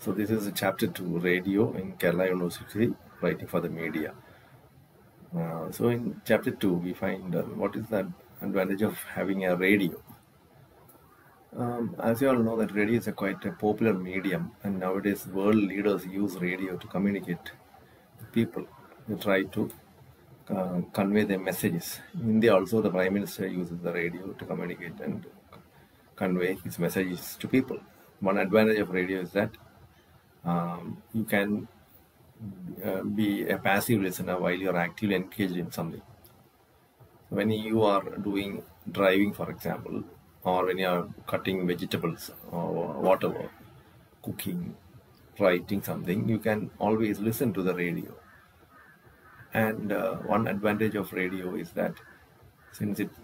So this is chapter 2, radio in Kerala University, writing for the media. So in chapter 2, we find what is the advantage of having a radio. As you all know, that radio is quite a popular medium, and nowadays world leaders use radio to communicate with people. They try to convey their messages. In India also, the Prime Minister uses the radio to communicate and convey his messages to people. One advantage of radio is that you can be a passive listener while you are actively engaged in something. When you are doing driving, for example, or when you are cutting vegetables or whatever, cooking, writing something, you can always listen to the radio. And one advantage of radio is that since it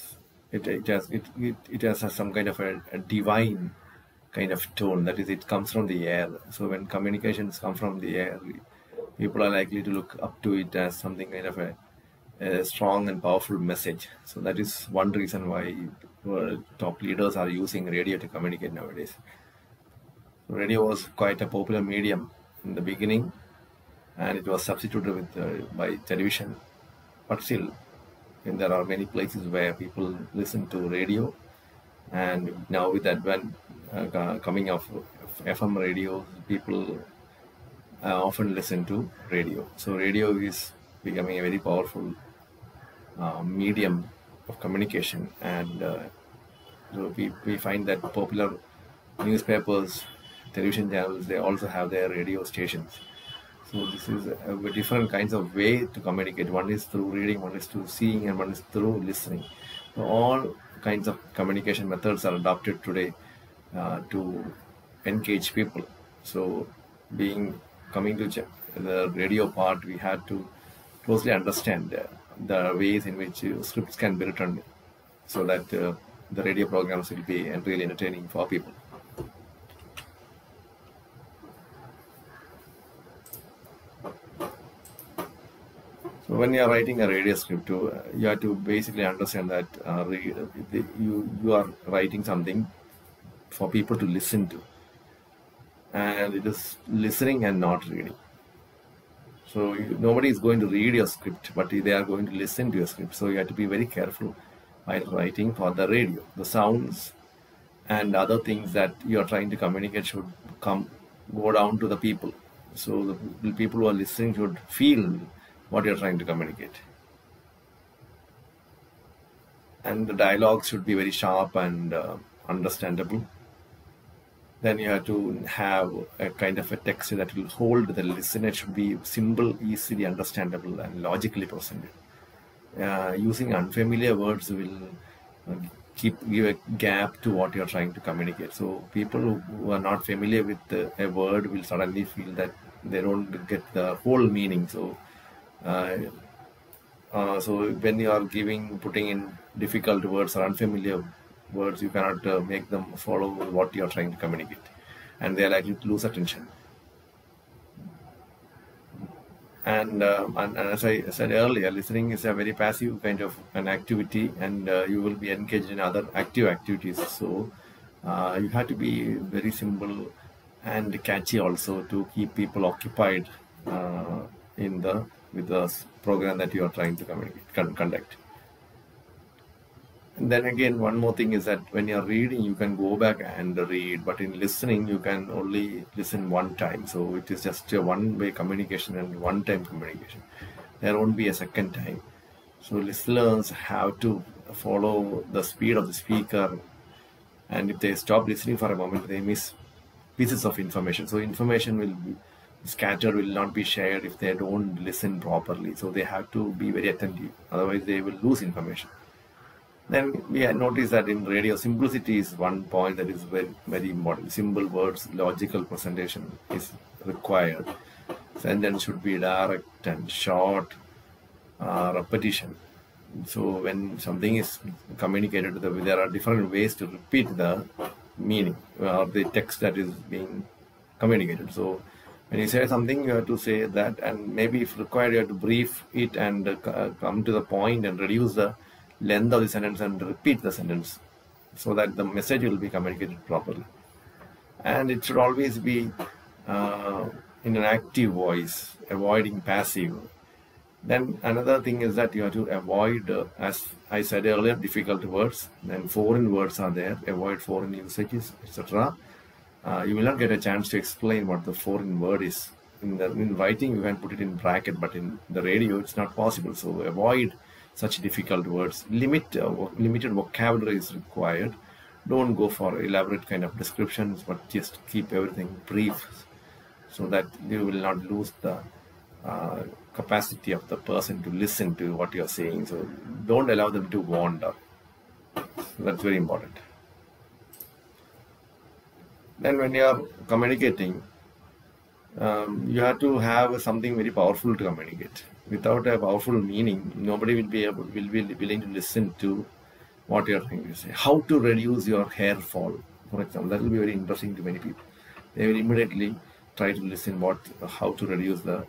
has some kind of a divine kind of tone, that is, it comes from the air. So when communications come from the air, people are likely to look up to it as something kind of a strong and powerful message. So that is one reason why top leaders are using radio to communicate nowadays. Radio was quite a popular medium in the beginning, and it was substituted with by television. But still, there are many places where people listen to radio, and now with the coming of FM radio, people often listen to radio. So radio is becoming a very powerful medium of communication, and so we find that popular newspapers, television channels, they also have their radio stations. So this is different kinds of way to communicate. One is through reading, one is through seeing, and one is through listening. So all kinds of communication methods are adopted today to engage people. So coming to the radio part, we had to closely understand the ways in which scripts can be written so that the radio programs will be really entertaining for people. So when you are writing a radio script, you have to basically understand that you are writing something for people to listen to, and it is listening and not reading. So nobody is going to read your script, but they are going to listen to your script. So you have to be very careful while writing for the radio. The sounds and other things that you are trying to communicate should go down to the people. So the people who are listening should feel what you're trying to communicate. And the dialogue should be very sharp and understandable. Then you have to have a kind of a text that will hold the listener. It should be simple, easily understandable, and logically presented. Using unfamiliar words will give a gap to what you're trying to communicate. So people who are not familiar with a word will suddenly feel that they don't get the whole meaning. So so when you are putting in difficult words or unfamiliar words, you cannot make them follow what you are trying to communicate, and they are likely to lose attention. And as I said earlier, listening is a very passive kind of an activity, and you will be engaged in other active activities. So you have to be very simple and catchy also to keep people occupied with the program that you are trying to conduct. And then again, one more thing is that when you are reading, you can go back and read, but in listening, you can only listen one time. So it is just a one-way communication and one-time communication. There won't be a second time. So listeners have to follow the speed of the speaker, and if they stop listening for a moment, they miss pieces of information. So information will be scattered, will not be shared if they don't listen properly. So they have to be very attentive, otherwise they will lose information. Then we had noticed that in radio, simplicity is one point that is very, very important. Simple words, logical presentation is required. Sentence should be direct and short, repetition. So when something is communicated, there are different ways to repeat the meaning or the text that is being communicated. So when you say something, you have to say that, and maybe if required, you have to brief it and come to the point and reduce the length of the sentence and repeat the sentence so that the message will be communicated properly. And it should always be uh, in an active voice, avoiding passive. Then another thing is that you have to avoid, as I said earlier, difficult words. Then foreign words are there. Avoid foreign usages, etc. You will not get a chance to explain what the foreign word is. In writing, you can put it in bracket, but in the radio, it's not possible. So avoid such difficult words. Limited vocabulary is required. Don't go for elaborate kind of descriptions, but just keep everything brief, so that you will not lose the uh, capacity of the person to listen to what you're saying. So don't allow them to wander. That's very important. Then when you are communicating, you have to have something very powerful to communicate. Without a powerful meaning, nobody will be willing to listen to what you're trying to say. How to reduce your hair fall, for example, that will be very interesting to many people. They will immediately try to listen how to reduce the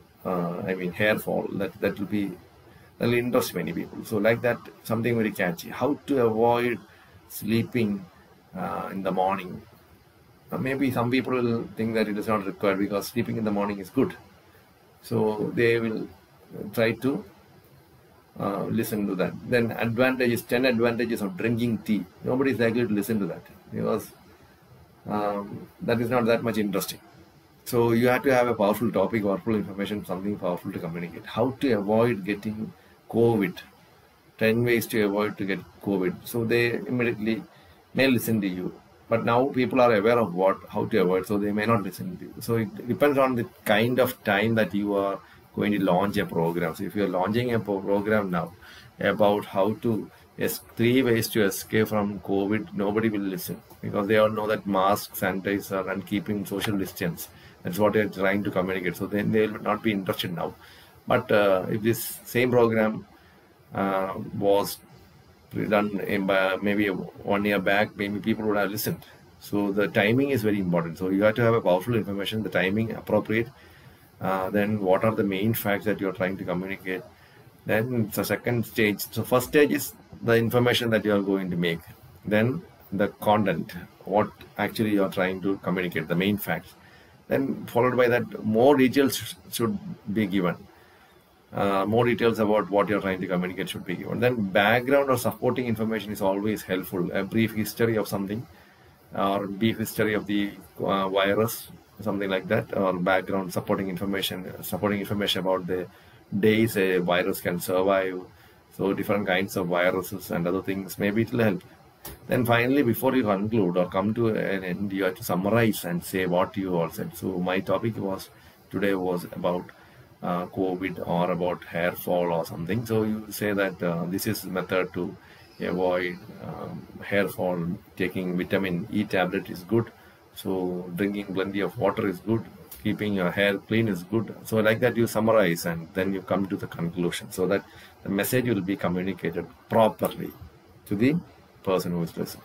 hair fall. That will interest many people. So like that, something very catchy. How to avoid sleeping in the morning. Maybe some people will think that it is not required because sleeping in the morning is good. So they will try to listen to that. Then 10 advantages of drinking tea. Nobody is likely to listen to that because that is not that much interesting. So you have to have a powerful topic, powerful information, something powerful to communicate. How to avoid getting COVID. 10 ways to avoid to get COVID. So they immediately may listen to you. But now people are aware of how to avoid, so they may not listen to you. So it depends on the kind of time that you are going to launch a program. So if you are launching a program now about how to 3 ways to escape from COVID, nobody will listen because they all know that mask, sanitizer, and keeping social distance. That's what they're trying to communicate. So then they will not be interested now. But if this same program was done maybe 1 year back, maybe people would have listened. So the timing is very important. So you have to have a powerful information, the timing appropriate. Then what are the main facts that you're trying to communicate? Then the second stage. So first stage is the information that you are going to make. Then the content, what actually you are trying to communicate, the main facts. Then followed by that, more details should be given. More details about what you're trying to communicate should be given. Then background or supporting information is always helpful. A brief history of something, or brief history of the virus, something like that, or background supporting information about the days a virus can survive. So different kinds of viruses and other things, maybe it will help. Then finally, before you conclude or come to an end, you have to summarize and say what you all said. So my topic today was about COVID or about hair fall or something. So you say that this is the method to avoid hair fall. Taking vitamin E tablet is good. So drinking plenty of water is good. Keeping your hair clean is good. So like that you summarize and then you come to the conclusion, so that the message will be communicated properly to the person who is listening.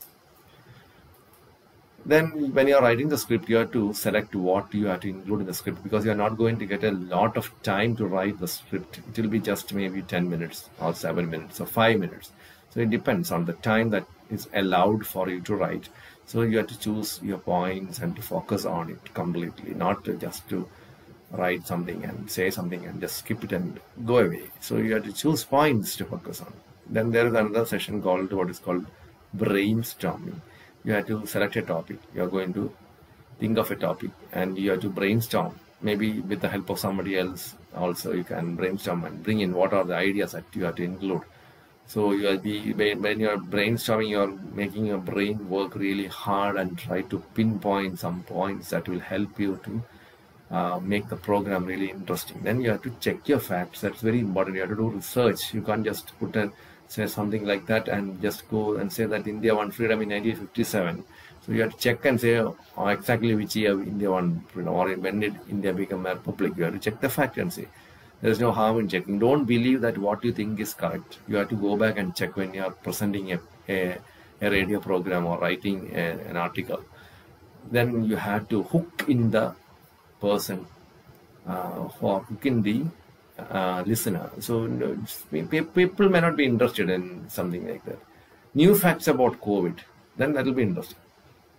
Then when you are writing the script, you have to select what you have to include in the script, because you are not going to get a lot of time to write the script. It will be just maybe 10 minutes or 7 minutes or 5 minutes. So it depends on the time that is allowed for you to write. So you have to choose your points and to focus on it completely, not just to write something and say something and just skip it and go away. So you have to choose points to focus on. Then there is another session called what is called brainstorming. You have to select a topic. You are going to think of a topic and you have to brainstorm. Maybe with the help of somebody else also you can brainstorm and bring in what are the ideas that you have to include. So you will be, when you are brainstorming, you are making your brain work really hard and try to pinpoint some points that will help you to make the program really interesting. Then you have to check your facts. That's very important. You have to do research. You can't just say something like that and just go and say that India won freedom in 1957. So you have to check and say exactly which year India won freedom, or when did India become a republic. You have to check the fact and say. There is no harm in checking. Don't believe that what you think is correct. You have to go back and check when you are presenting a radio program or writing an article. Then you have to hook in the person or hook in the listener. So people may not be interested in something like that. New facts about COVID, then that will be interesting.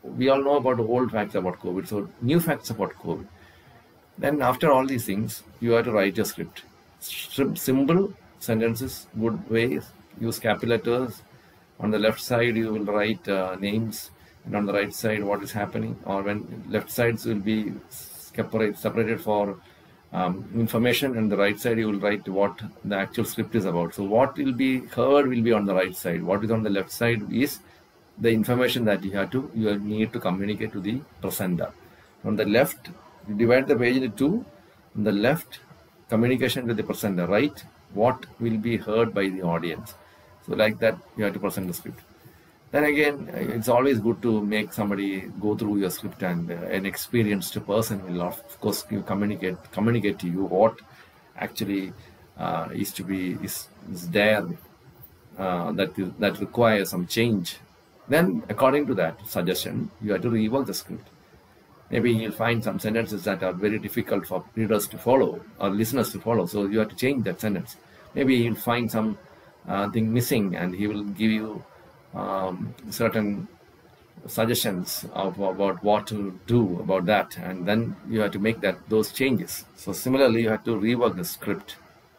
we all know about the old facts about COVID. So new facts about COVID. Then after all these things, you have to write a script. Simple sentences, good ways, use capital letters. On the left side, you will write names, and on the right side, what is happening. Or when left sides will be separated for information, and the right side you will write what the actual script is about. So what will be heard will be on the right side. What is on the left side is the information that you need to communicate to the presenter. On the left, you divide the page into two. On the left, communication with the presenter. Right, what will be heard by the audience. So like that, you have to present the script. Then again, it's always good to make somebody go through your script, and an experienced person will of course communicate to you what actually is there that requires some change. Then according to that suggestion, you have to rework the script. Maybe you'll find some sentences that are very difficult for readers to follow or listeners to follow. So you have to change that sentence. Maybe you'll find some thing missing, and he will give you certain suggestions about what to do about that, and then you have to make those changes. So similarly, you have to rework the script.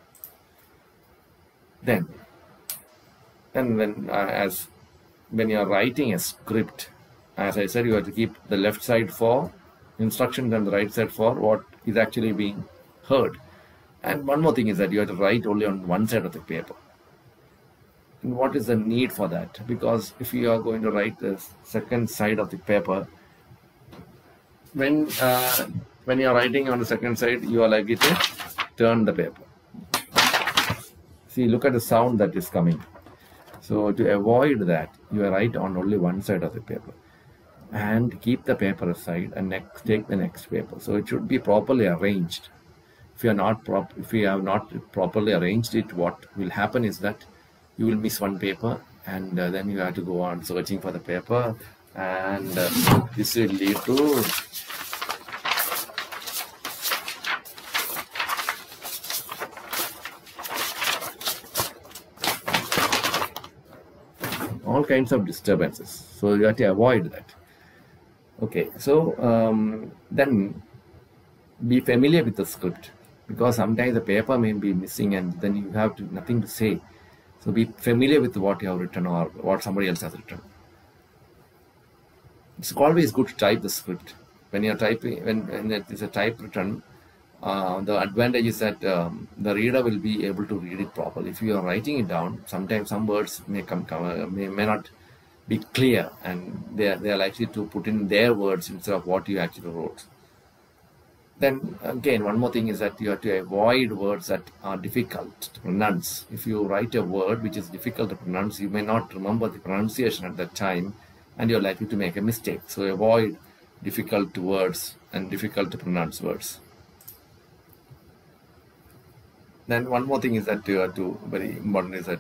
Then when you are writing a script, as I said, you have to keep the left side for instructions and the right side for what is actually being heard. And one more thing is that you have to write only on one side of the paper. And what is the need for that? Because if you are going to write the second side of the paper, when you are writing on the second side, you are likely to turn the paper. See, look at the sound that is coming. So to avoid that, you write on only one side of the paper, and keep the paper aside and take the next paper. So it should be properly arranged. If you have not properly arranged it, what will happen is that you will miss one paper, and then you have to go on searching for the paper, and this will lead to all kinds of disturbances. So you have to avoid that. Okay, so then be familiar with the script, because sometimes the paper may be missing and then you have nothing to say. So be familiar with what you have written or what somebody else has written. It's always good to type the script. When you're typing, when it is a typewritten, the advantage is that the reader will be able to read it properly. If you are writing it down, sometimes some words may not be clear, and they are likely to put in their words instead of what you actually wrote. Then again, one more thing is that you have to avoid words that are difficult to pronounce. If you write a word which is difficult to pronounce, you may not remember the pronunciation at that time, and you're likely to make a mistake. So avoid difficult words and difficult to pronounce words. Then one more thing is that you have to, very important is that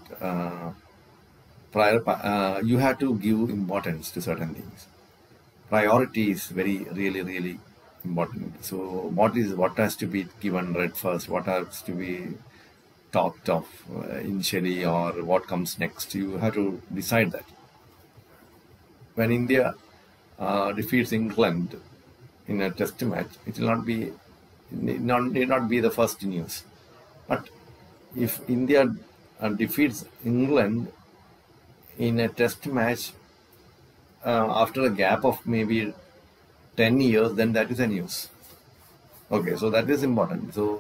you have to give importance to certain things. Priority is really important. So what has to be read first, what has to be talked of initially, or what comes next. You have to decide that. When India defeats England in a test match, it will not be the first news. But if India defeats England in a test match after a gap of maybe 10 years, then that is a news. Okay, so that is important. So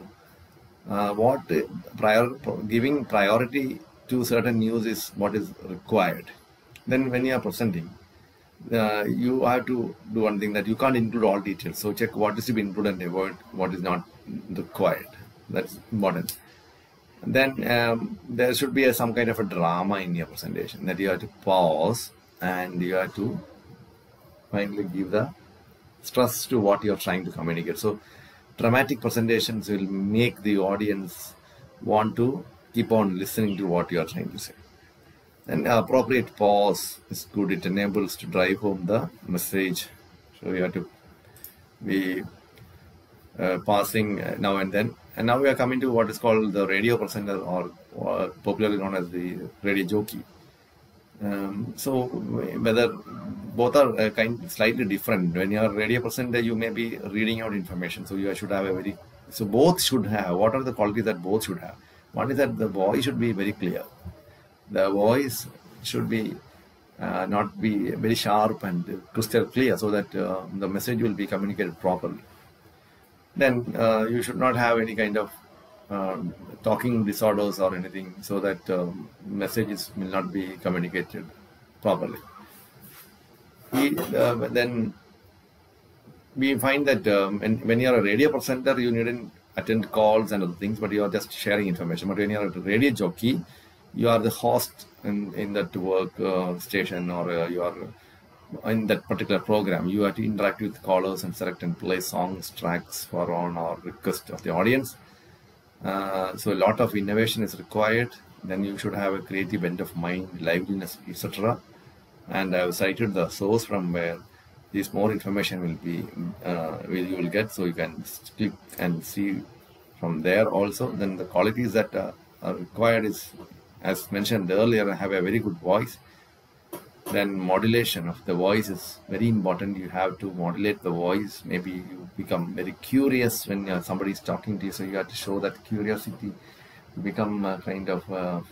giving priority to certain news is what is required. Then when you are presenting, you have to do one thing, that you can't include all details. So check what is to be included and avoid what is not required. That's important. Then there should be some kind of a drama in your presentation, that you have to pause and you have to finally give the stress to what you're trying to communicate. So dramatic presentations will make the audience want to keep on listening to what you're trying to say. And appropriate pause is good. It enables to drive home the message. So you have to be pausing now and then. And now we are coming to what is called the radio presenter, or popularly known as the radio jockey. So whether both are slightly different. When you are radio presenter, you may be reading out information, so you should have a very, so both should have, what are the qualities that both should have? One is that the voice should be very clear. The voice should be not be very sharp and crystal clear, so that the message will be communicated properly. Then you should not have any kind of talking disorders or anything, so that messages will not be communicated properly. Then we find that when you are a radio presenter, you needn't attend calls and other things, but you are just sharing information. But when you are a radio jockey, you are the host in that work station, or you are in that particular program. You have to interact with callers and select and play songs, tracks for on or request of the audience. So a lot of innovation is required. Then you should have a creative bent of mind, liveliness, etc. And I have cited the source from where this more information will be you will get, so you can click and see from there also. Then the qualities that are required is, as mentioned earlier, have a very good voice. Then modulation of the voice is very important. You have to modulate the voice. Maybe you become very curious when somebody is talking to you, so you have to show that curiosity. Become kind of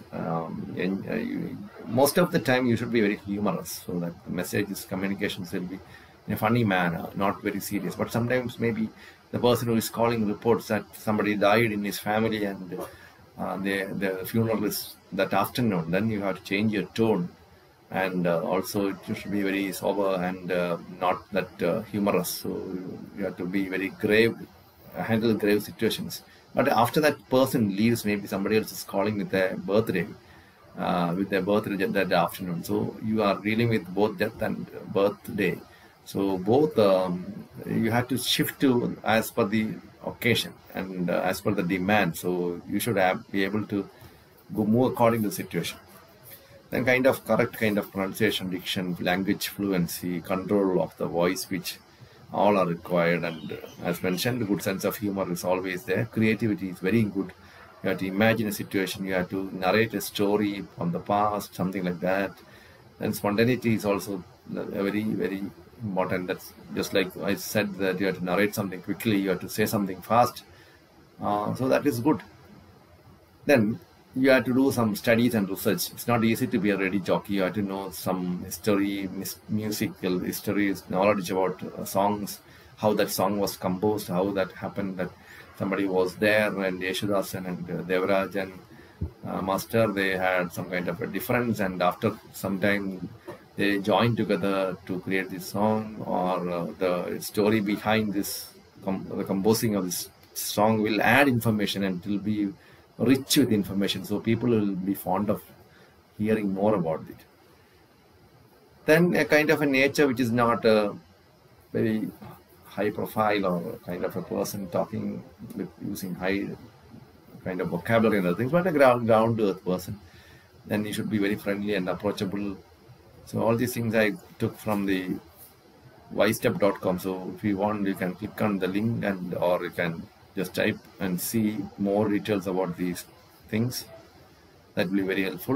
most of the time you should be very humorous, so that the messages, communications will be in a funny manner, not very serious. But sometimes maybe the person who is calling reports that somebody died in his family and the funeral is that afternoon, then you have to change your tone, and also it should be very sober and not that humorous. So you have to be very grave, handle grave situations. But after that person leaves, maybe somebody else is calling with their birthday, that afternoon. So you are dealing with both death and birthday. So both you have to shift to as per the occasion and as per the demand. So you should be able to go move according to the situation. Then correct kind of pronunciation, diction, language fluency, control of the voice, which all are required. And as mentioned, a good sense of humor is always there. Creativity is very good. You have to imagine a situation. You have to narrate a story from the past, something like that. And spontaneity is also very, very important. That's just like I said, that you have to narrate something quickly. You have to say something fast. So that is good. Then you have to do some studies and research. It's not easy to be a radio jockey. You have to know some history, musical history, knowledge about songs, how that song was composed, how that happened, that somebody was there, and Yeshudasan and Devaraj and Master, they had some kind of a difference, and after some time they joined together to create this song, or the story behind this, the composing of this song will add information and it will be rich with information, so people will be fond of hearing more about it. Then a kind of a nature which is not a very high profile, or kind of a person talking with using high kind of vocabulary and other things, but a ground to earth person. Then you should be very friendly and approachable. So all these things I took from the wisestep.com. So if you want, you can click on the link, and or you can just type and see more details about these things. That will be very helpful.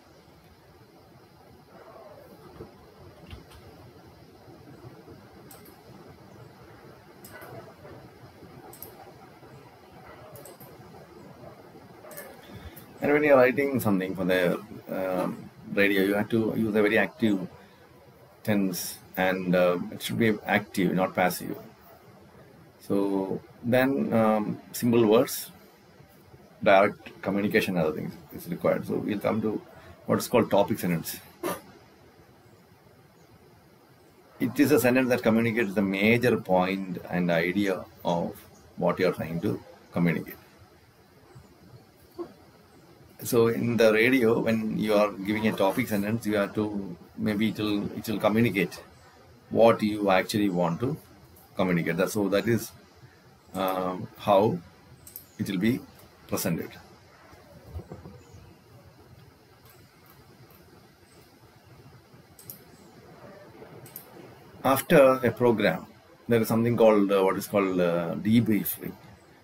And when you're writing something for the radio, you have to use a very active tense, and it should be active, not passive. So then simple words, direct communication, other things is required. So we'll come to what is called topic sentence. It is a sentence that communicates the major point and idea of what you are trying to communicate. So in the radio, when you are giving a topic sentence, you have to, maybe it will communicate what you actually want to communicate. So that is how it will be presented. After a program, there is something called what is called debriefing.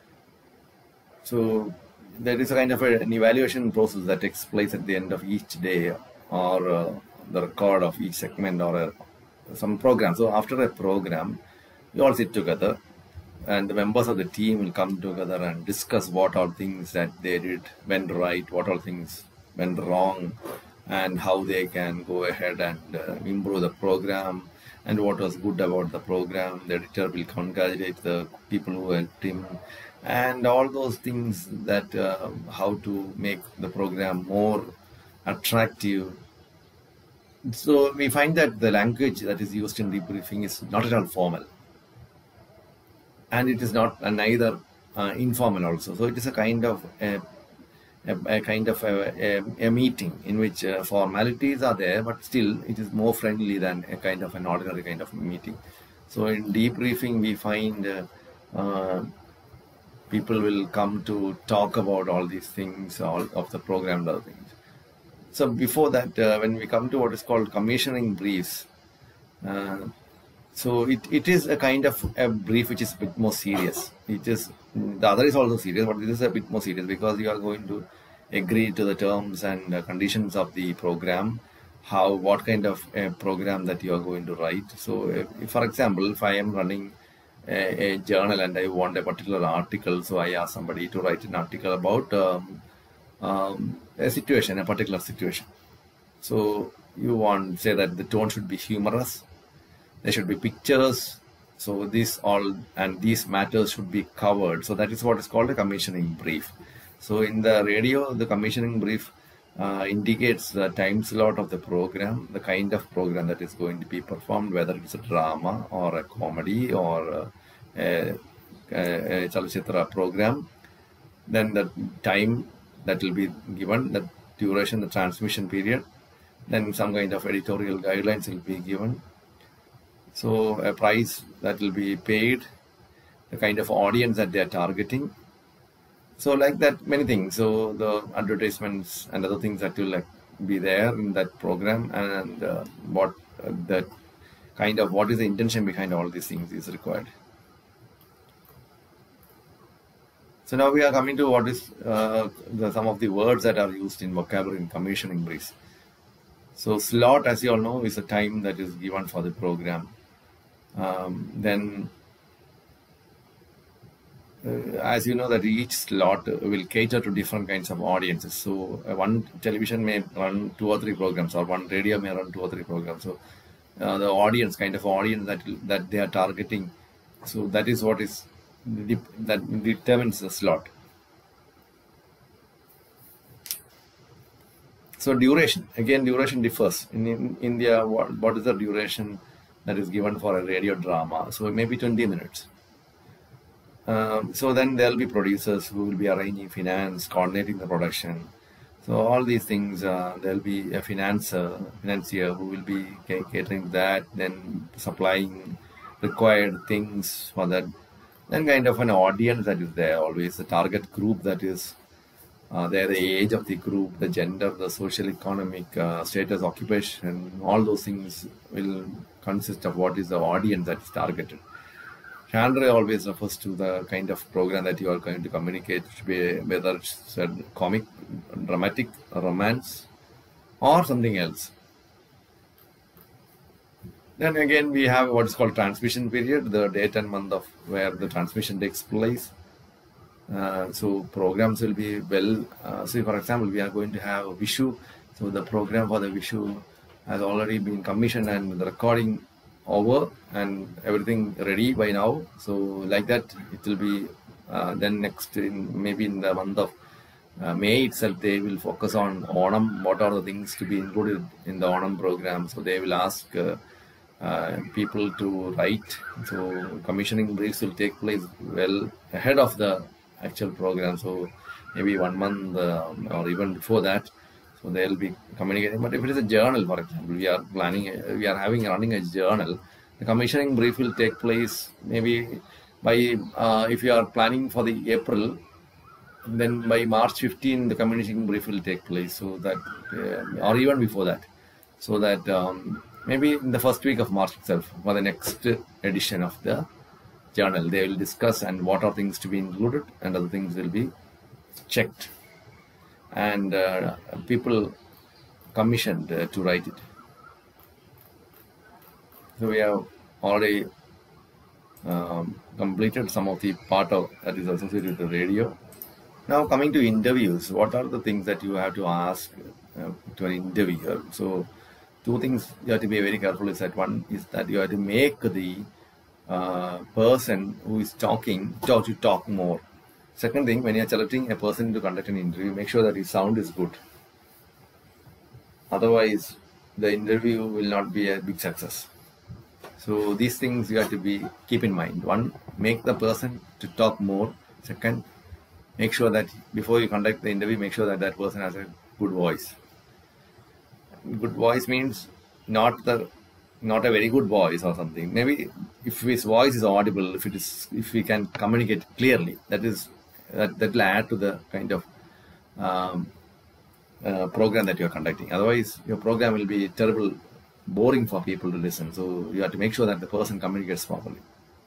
So there is a kind of an evaluation process that takes place at the end of each day, or the record of each segment, or some program. So after a program, you all sit together, and the members of the team will come together and discuss what all things that they did went right, what all things went wrong, and how they can go ahead and improve the program, and what was good about the program. The editor will congratulate the people who helped him, and all those things that how to make the program more attractive. So we find that the language that is used in debriefing is not at all formal, and it is not neither informal also. So it is a kind of a meeting in which formalities are there, but still it is more friendly than a kind of an ordinary kind of meeting. So in debriefing, we find people will come to talk about all these things, all of the program and other things. So before that, when we come to what is called commissioning briefs, so it is a kind of a brief which is a bit more serious. It is, the other is also serious, but this is a bit more serious because you are going to agree to the terms and conditions of the program, what kind of a program that you are going to write. So if, for example, if I am running a journal and I want a particular article, so I ask somebody to write an article about a situation, a particular situation. So you want, say that the tone should be humorous, there should be pictures, so these all and these matters should be covered. So that is what is called a commissioning brief. So in the radio, the commissioning brief indicates the time slot of the program, the kind of program that is going to be performed, whether it's a drama or a comedy or a Chalachitra program, then the time that will be given, the duration, the transmission period, then some kind of editorial guidelines will be given. So a price that will be paid, the kind of audience that they are targeting. So like that, many things. So the advertisements and other things that will be there in that program, and what that kind of, what is the intention behind all these things is required. So now we are coming to what is some of the words that are used in vocabulary in commissioning briefs. So slot, as you all know, is a time that is given for the program. Then as you know that each slot will cater to different kinds of audiences. So one television may run 2 or 3 programs, or one radio may run 2 or 3 programs. So the audience, kind of audience that they are targeting, so that is what is that determines the slot. So duration, again, duration differs. In India, what is the duration that is given for a radio drama? So maybe 20 minutes. So then there will be producers who will be arranging finance, coordinating the production. So all these things, there will be a financier who will be catering that, then supplying required things for that. Then kind of an audience that is there, always the target group that is there, the age of the group, the gender, the social economic status, occupation, all those things will consist of what is the audience that is targeted. Genre always refers to the kind of program that you are going to communicate, whether it's a comic, dramatic, romance, or something else. Then again, we have what is called transmission period, the date and month of where the transmission takes place. So programs will be say for example, we are going to have a Vishu. So the program for the Vishu has already been commissioned and the recording over and everything ready by now. So like that, it will be then next, maybe in the month of May itself, they will focus on Onam. What are the things to be included in the Onam program? So they will ask people to write. So commissioning briefs will take place well ahead of the actual program. So maybe 1 month or even before that. So they'll be communicating. But if it is a journal, for example, we are running a journal, the commissioning brief will take place maybe by, if you are planning for the April, then by March 15, the commissioning brief will take place. So that, or even before that, so that maybe in the first week of March itself, for the next edition of the journal, they will discuss and what are things to be included, and other things will be checked. And people commissioned to write it. So we have already completed some of the part of that is associated with the radio. Now coming to interviews, what are the things that you have to ask to an interviewer? So two things you have to be very careful is that one is that you have to make the person who is talking to talk more. Second thing, when you are selecting a person to conduct an interview, make sure that his sound is good. Otherwise, the interview will not be a big success. So these things you have to keep in mind. One, make the person to talk more. Second, make sure that before you conduct the interview, make sure that that person has a good voice. Good voice means not a very good voice or something. Maybe if his voice is audible, if we can communicate clearly, that will add to the kind of program that you are conducting. Otherwise, your program will be terrible, boring for people to listen. So you have to make sure that the person communicates properly.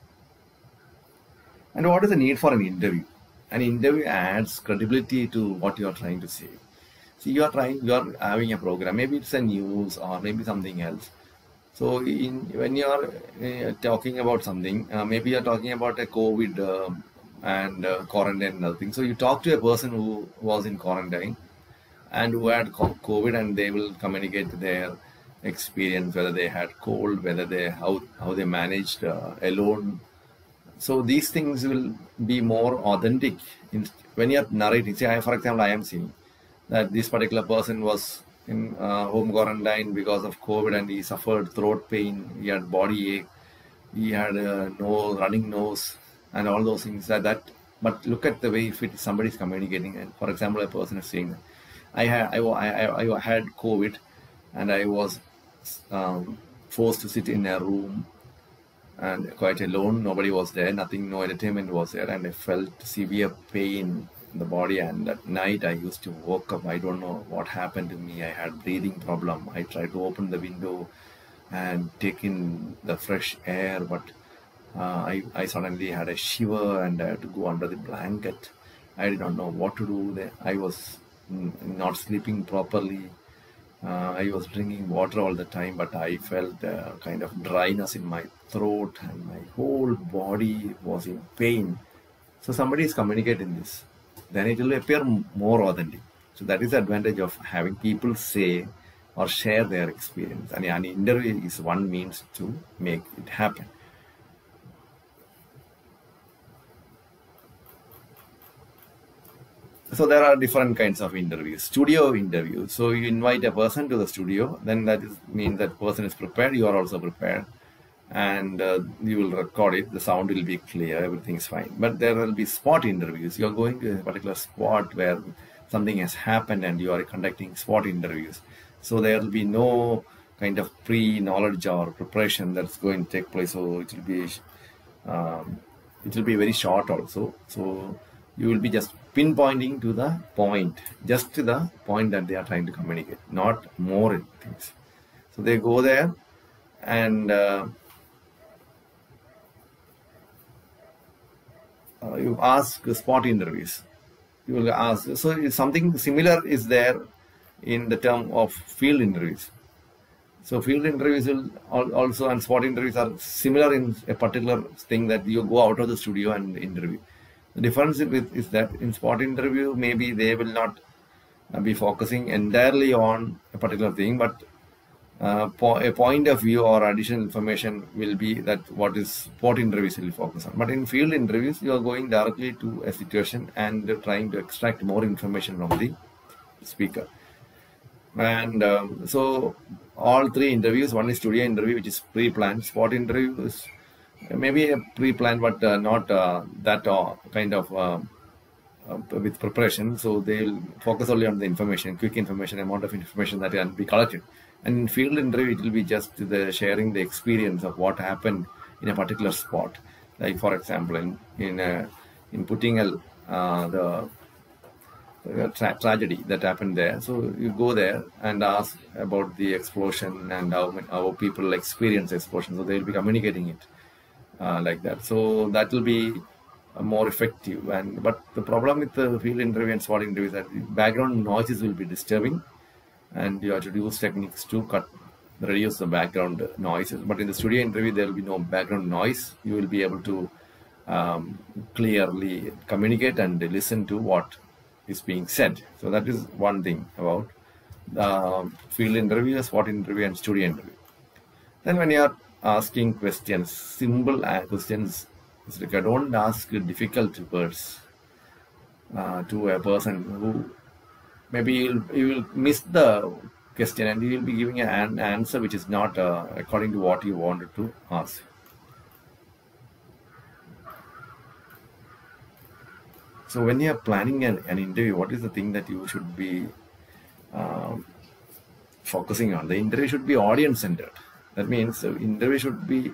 And what is the need for an interview? An interview adds credibility to what you are trying to say. See, you are having a program. Maybe it's a news or maybe something else. So when you are talking about something, maybe you are talking about a COVID and quarantine and other things. So you talk to a person who was in quarantine and who had COVID, and they will communicate their experience, whether they had cold, how they managed alone. So these things will be more authentic when you are narrating. Say, for example, I am saying that this particular person was in home quarantine because of COVID, and he suffered throat pain, he had body ache, he had a running nose, and all those things like that. But look at the way if somebody is communicating, and for example, a person is saying that I had COVID, and I was forced to sit in a room and quite alone. Nobody was there, no entertainment was there, and I felt severe pain in the body. And at night I used to wake up. I don't know what happened to me. I had breathing problem. I tried to open the window and take in the fresh air, but I suddenly had a shiver and I had to go under the blanket. I did not know what to do. I was not sleeping properly. I was drinking water all the time, but I felt kind of dryness in my throat and my whole body was in pain. So somebody is communicating this, then it will appear more authentic. So that is the advantage of having people say or share their experience. And an interview is one means to make it happen. So there are different kinds of interviews. Studio interviews. So you invite a person to the studio, then means that person is prepared. You are also prepared, and you will record it. The sound will be clear. Everything is fine. But there will be spot interviews. You are going to a particular spot where something has happened, and you are conducting spot interviews. So there will be no kind of pre-knowledge or preparation that's going to take place. So it will be very short also. So you will be just pinpointing to the point, just to the point that they are trying to communicate, not more things. So they go there and you ask spot interviews. You will ask. So something similar is there in the term of field interviews. So field interviews will also, and spot interviews are similar in a particular thing that you go out of the studio and interview. The difference is that in spot interview, maybe they will not be focusing entirely on a particular thing, but a point of view or additional information will be that what is spot interviews will focus on. But in field interviews, you are going directly to a situation and trying to extract more information from the speaker. And so all three interviews, one is studio interview, which is pre-planned. Spot interview is maybe a pre-planned, but not that kind of with preparation. So they'll focus only on the information, quick information, amount of information that can be collected. And in field interview, it will be just sharing the experience of what happened in a particular spot. Like for example, in Puttingal, the tragedy that happened there. So you go there and ask about the explosion and how people experience explosion. So they'll be communicating it like that. So that will be more effective. But the problem with the field interview and spot interview is that background noises will be disturbing, and you have to use techniques to cut reduce the background noises. But in the studio interview, there will be no background noise. You will be able to clearly communicate and listen to what is being said. So that is one thing about field interview, spot interview, and studio interview. Then when you are asking questions, simple questions, it's like don't ask difficult words to a person who maybe you will miss the question and you will be giving an answer which is not according to what you wanted to ask. So when you are planning an interview, what is the thing that you should be focusing on? The interview should be audience-centered. That means the interview should be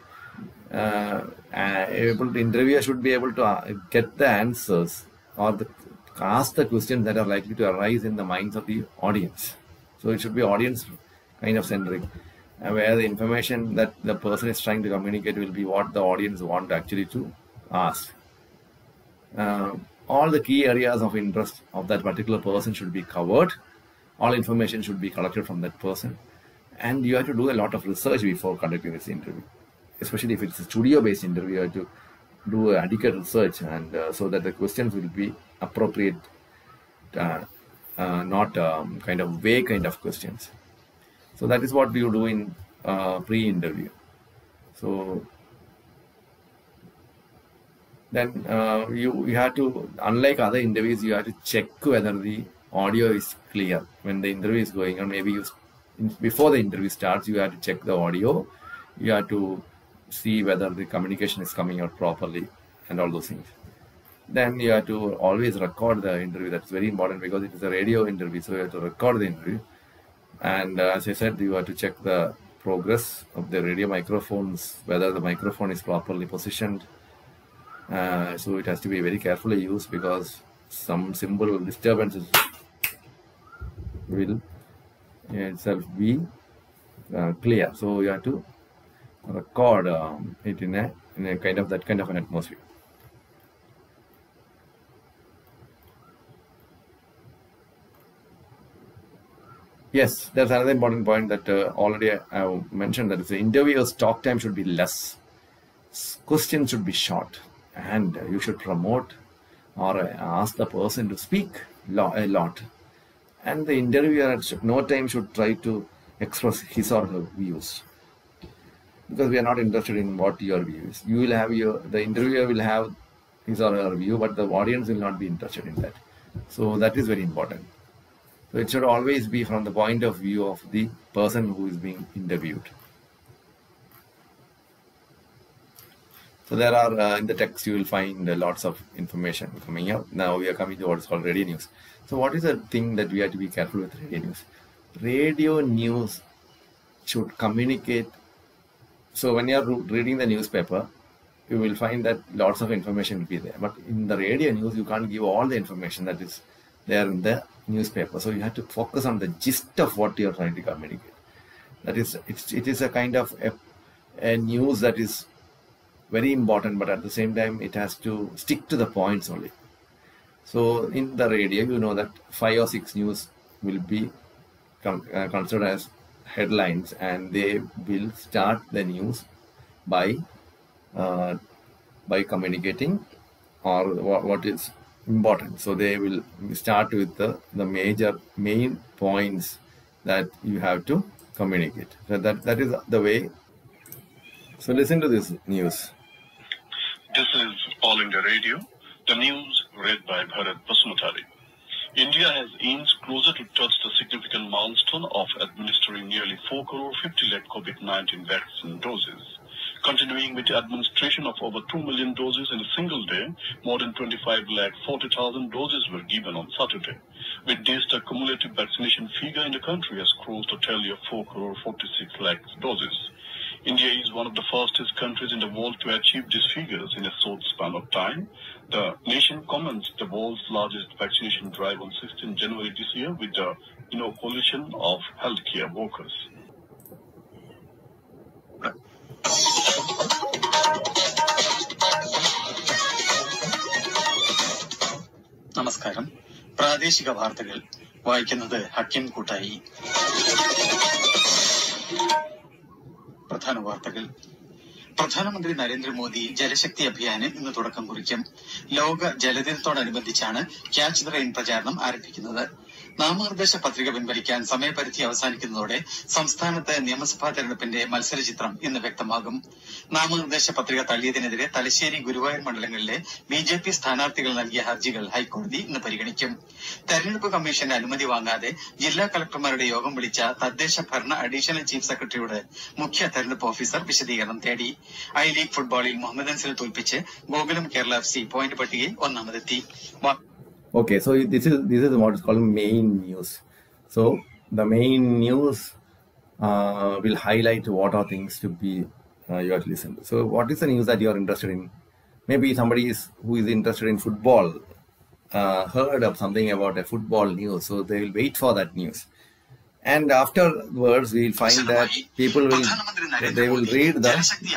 interviewer should be able to get the answers or ask the questions that are likely to arise in the minds of the audience. So it should be audience kind of centric, where the information that the person is trying to communicate will be what the audience want actually to ask. All the key areas of interest of that particular person should be covered. All information should be collected from that person. And you have to do a lot of research before conducting this interview. Especially if it's a studio-based interview, you have to do adequate research, and so that the questions will be appropriate, not kind of vague kind of questions. So that is what you do in pre-interview. So then you have to, unlike other interviews, you have to check whether the audio is clear when the interview is going on. Maybe before the interview starts, you have to check the audio. You have to see whether the communication is coming out properly and all those things. Then you have to always record the interview. That's very important because it is a radio interview, so you have to record the interview. And as I said, you have to check the progress of the radio microphones, whether the microphone is properly positioned. So it has to be very carefully used because some simple disturbances will itself be clear. So you have to record it in a kind of that kind of an atmosphere. Yes, there's another important point that already I mentioned, that the interviewer's talk time should be less. Questions should be short, and you should promote or ask the person to speak a lot. And the interviewer at no time should try to express his or her views, because we are not interested in what your view is. You will have the interviewer will have his or her view, but the audience will not be interested in that. So that is very important. So it should always be from the point of view of the person who is being interviewed. So there are, in the text you will find lots of information coming out. Now we are coming to what is called radio news. So what is the thing that we have to be careful with radio news? Radio news should communicate. So when you are reading the newspaper, you will find that lots of information will be there. But in the radio news, you can't give all the information that is there in the newspaper. So you have to focus on the gist of what you are trying to communicate. That is, it is a kind of a news that is very important, but at the same time, it has to stick to the points only. So in the radio, you know that 5 or 6 news will be considered as headlines, and they will start the news by communicating or what is important. So they will start with the main points that you have to communicate. So that is the way. So listen to this news. This is All India Radio, the news read by Bharat Basumutari. India has aimed closer to touch the significant milestone of administering nearly 4 crore 50 lakh COVID-19 vaccine doses. Continuing with the administration of over 2 million doses in a single day, more than 25 lakh 40,000 doses were given on Saturday. With this, the cumulative vaccination figure in the country has crossed a tally of 4 crore 46 lakh doses. India is one of the fastest countries in the world to achieve these figures in a short span of time. The nation commenced the world's largest vaccination drive on 16 January this year with the inoculation of healthcare workers. നമസ്കാരം. പ്രാദേശിക വാർത്തകൾ വായിക്കുന്നത് ഹക്കിം കൂട്ടായി. പ്രധാന വാർത്തകൾ. പ്രധാനമന്ത്രി നരേന്ദ്രമോദി ജലശക്തി അഭിയാന് ഇന്ന് തുടക്കം കുറിക്കും. ലോക ജലദിനത്തോടനുബന്ധിച്ചാണ് ക്യാച്ച് ദ റെയിൻ പ്രചാരണം ആരംഭിക്കുന്നത്. നാമനിർദ്ദേശ പത്രിക പിൻവലിക്കാൻ സമയപരിധി അവസാനിക്കുന്നതോടെ സംസ്ഥാനത്ത് നിയമസഭാ തെരഞ്ഞെടുപ്പിന്റെ മത്സരചിത്രം ഇന്ന് വ്യക്തമാകും. നാമനിർദ്ദേശ പത്രിക തള്ളിയതിനെതിരെ തലശ്ശേരി, ഗുരുവായൂർ മണ്ഡലങ്ങളിലെ BJP സ്ഥാനാർത്ഥികൾ നൽകിയ ഹർജികൾ ഹൈക്കോടതി ഇന്ന് പരിഗണിക്കും. തെരഞ്ഞെടുപ്പ് കമ്മീഷന്റെ അനുമതി വാങ്ങാതെ ജില്ലാ കളക്ടർമാരുടെ യോഗം വിളിച്ച തദ്ദേശ ഭരണ അഡീഷണൽ ചീഫ് സെക്രട്ടറിയോട് മുഖ്യ തെരഞ്ഞെടുപ്പ് ഓഫീസർ വിശദീകരണം തേടി. ഐ ലീഗ് ഫുട്ബോളിൽ മുഹമ്മദൻസിനെ തോൽപ്പിച്ച് ഗോകുലം കേരള FC പോയിന്റ് പട്ടികയിൽ ഒന്നാമതെത്തി. Okay, so this is what is called main news. So the main news will highlight what are things to be you have to listen to. So what is the news that you are interested in? Maybe somebody who is interested in football heard of something about a football news, so they will wait for that news. And afterwards, we will find that people will read the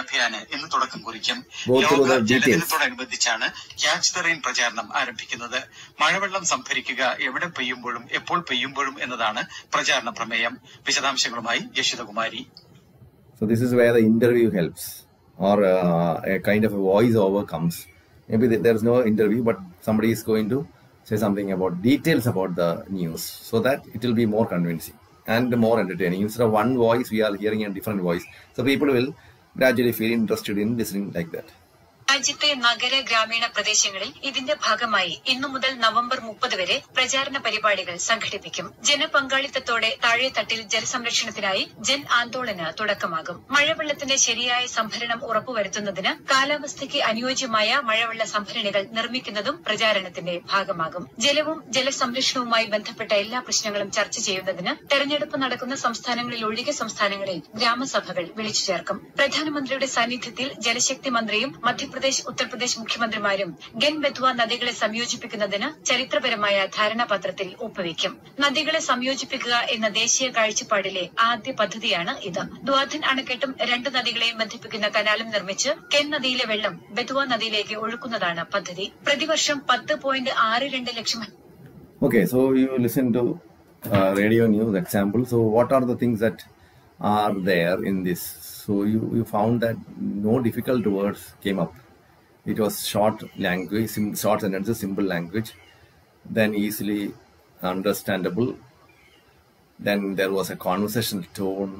go through the details. ോടനുബന്ധിച്ചാണ് catch the rain പ്രചാരണം ആരംഭിക്കുന്നത്. മഴവെള്ളം സംഭരിക്കുക, എവിടെ പെയ്യുമ്പോഴും എപ്പോൾ പെയ്യുമ്പോഴും എന്നതാണ് പ്രചാരണ പ്രമേയം. വിശദാംശങ്ങളുമായി യശോദകുമാരി. So this is where the interview helps, or a kind of a voice over comes. Maybe there is no interview, but somebody is going to say something about details about the news, so that it will be more convincing and more entertaining. Instead of one voice, we are hearing a different voice. So people will gradually feel interested in listening like that. രാജ്യത്തെ നഗര ഗ്രാമീണ പ്രദേശങ്ങളിൽ ഇതിന്റെ ഭാഗമായി ഇന്നു മുതൽ November 30 വരെ പ്രചാരണ പരിപാടികൾ സംഘടിപ്പിക്കും. ജനപങ്കാളിത്തത്തോടെ താഴെത്തട്ടിൽ ജലസംരക്ഷണത്തിനായി ജൻ ആന്തോളന് തുടക്കമാകും. മഴവെള്ളത്തിന്റെ ശരിയായ സംഭരണം ഉറപ്പുവരുത്തുന്നതിന് കാലാവസ്ഥയ്ക്ക് അനുയോജ്യമായ മഴവെള്ള സംഭരണികൾ നിർമ്മിക്കുന്നതും പ്രചാരണത്തിന്റെ ഭാഗമാകും. ജലവും ജലസംരക്ഷണവുമായി ബന്ധപ്പെട്ട എല്ലാ പ്രശ്നങ്ങളും ചർച്ച ചെയ്യുന്നതിന് തെരഞ്ഞെടുപ്പ് നടക്കുന്ന സംസ്ഥാനങ്ങളിൽ ഒഴികെ സംസ്ഥാനങ്ങളിൽ ഗ്രാമസഭകൾ വിളിച്ചു ചേർക്കും. പ്രധാനമന്ത്രിയുടെ സാന്നിധ്യത്തിൽ ജലശക്തി മന്ത്രിയും മധ്യപ്രദേശ്, ഉത്തർപ്രദേശ് മുഖ്യമന്ത്രിമാരും ഗൻ ബെത്വ നദികളെ സംയോജിപ്പിക്കുന്നതിന് ചരിത്രപരമായ ധാരണാപത്രത്തിൽ ഒപ്പുവെക്കും. നദികളെ സംയോജിപ്പിക്കുക എന്ന ദേശീയ കാഴ്ചപ്പാടിലെ ആദ്യ പദ്ധതിയാണ് ഇത്. ദ്വാധൻ അണക്കെട്ടും 2 നദികളെയും ബന്ധിപ്പിക്കുന്ന കനാലും നിർമ്മിച്ച് കെൻ നദിയിലെ വെള്ളം ബെത്വ നദിയിലേക്ക് ഒഴുക്കുന്നതാണ് പദ്ധതി. പ്രതിവർഷം 10.62 ലക്ഷം. Okay, so you listen to radio news example. So what are the things that are there in this? So you found that no difficult words came up. It was short language, short sentences, simple language, then easily understandable. Then there was a conversational tone,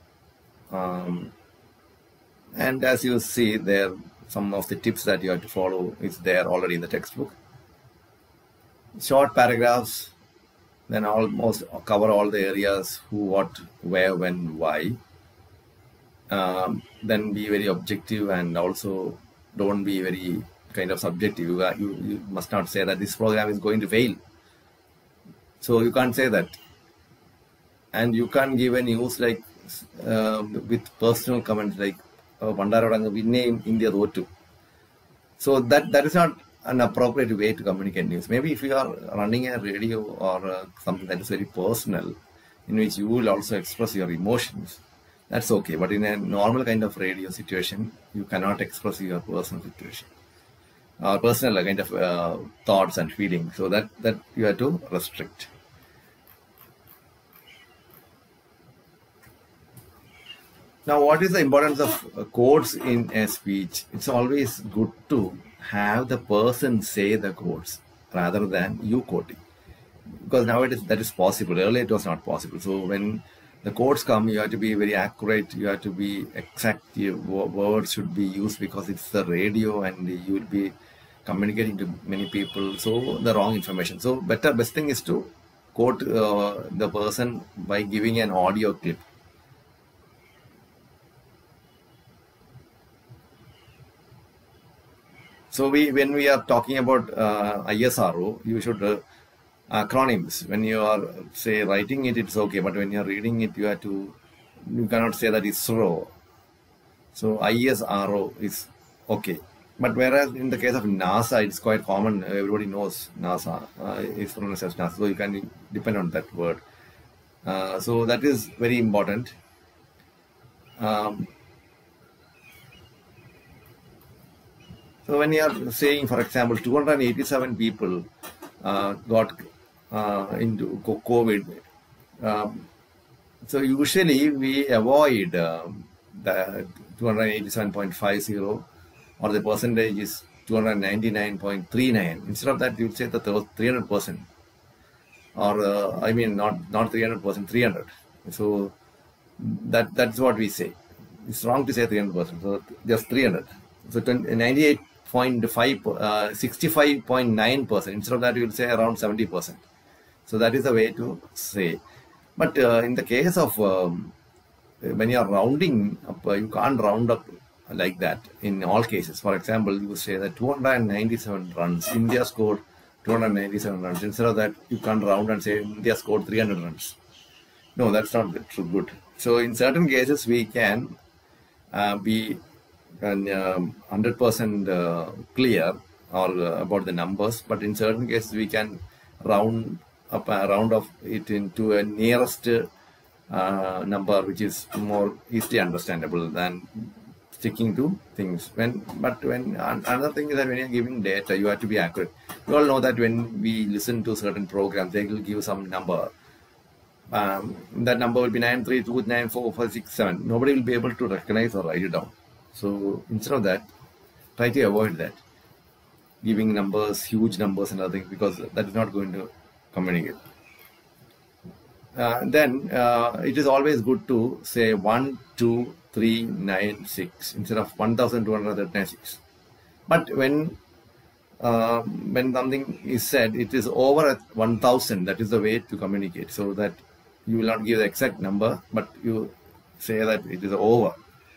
and as you see there, some of the tips that you have to follow is there already in the textbook. Short paragraphs, then almost cover all the areas: who, what, where, when, why. Then be very objective, and also don't be very kind of subjective. You must not say that this program is going to fail. So you can't say that. And you can't give a news like with personal comments like Pandarodanga name India Rotu. So that is not an appropriate way to communicate news. Maybe if you are running a radio or something that is very personal, in which you will also express your emotions, that's okay. But in a normal kind of radio situation, you cannot express your personal situation, personal kind of thoughts and feelings. So that you have to restrict. Now, what is the importance of quotes in a speech? It's always good to have the person say the quotes rather than you quoting, because nowadays that is possible. Earlier it was not possible. So when the quotes come, you have to be very accurate, you have to be exact, your words should be used, because it's the radio and you will be communicating to many people, so the wrong information. So best thing is to quote the person by giving an audio clip. So when we are talking about ISRO, you should acronyms. When you are say writing it, it's okay, but when you are reading it, you cannot say that ISRO. So ISRO is okay, but whereas in the case of NASA, it's quite common. Everybody knows NASA is pronounced as NASA, so you can depend on that word. So that is very important. So when you are saying, for example, 287 people got into COVID, so usually we avoid the 287.50, or the percentage is 299.39. Instead of that, you would say that there was 300%, or I mean not 300%, 300. So that's what we say. It's wrong to say 300%. So just 300. So 98.5, 65.9%. Instead of that, you will say around 70%. So that is the way to say. But in the case of when you are rounding up, you can't round up like that in all cases. For example, you say that 297 runs, India scored 297 runs. Instead of that, you can't round and say India scored 300 runs. No, that's not good. So in certain cases, we can be 100% clear or about the numbers, but in certain cases, we can round off it into a nearest number, which is more easily understandable than sticking to things. Another thing is that when you're giving data, you have to be accurate. You all know that when we listen to certain programs, they will give some number. That number will be 932944567. Nobody will be able to recognize or write it down. So instead of that, try to avoid that, giving numbers, huge numbers and other things, because that is not going to communicate. Then it is always good to say 12396 instead of 1236. But when something is said, it is over at 1000. That is the way to communicate. So that you will not give the exact number, but you say that it is over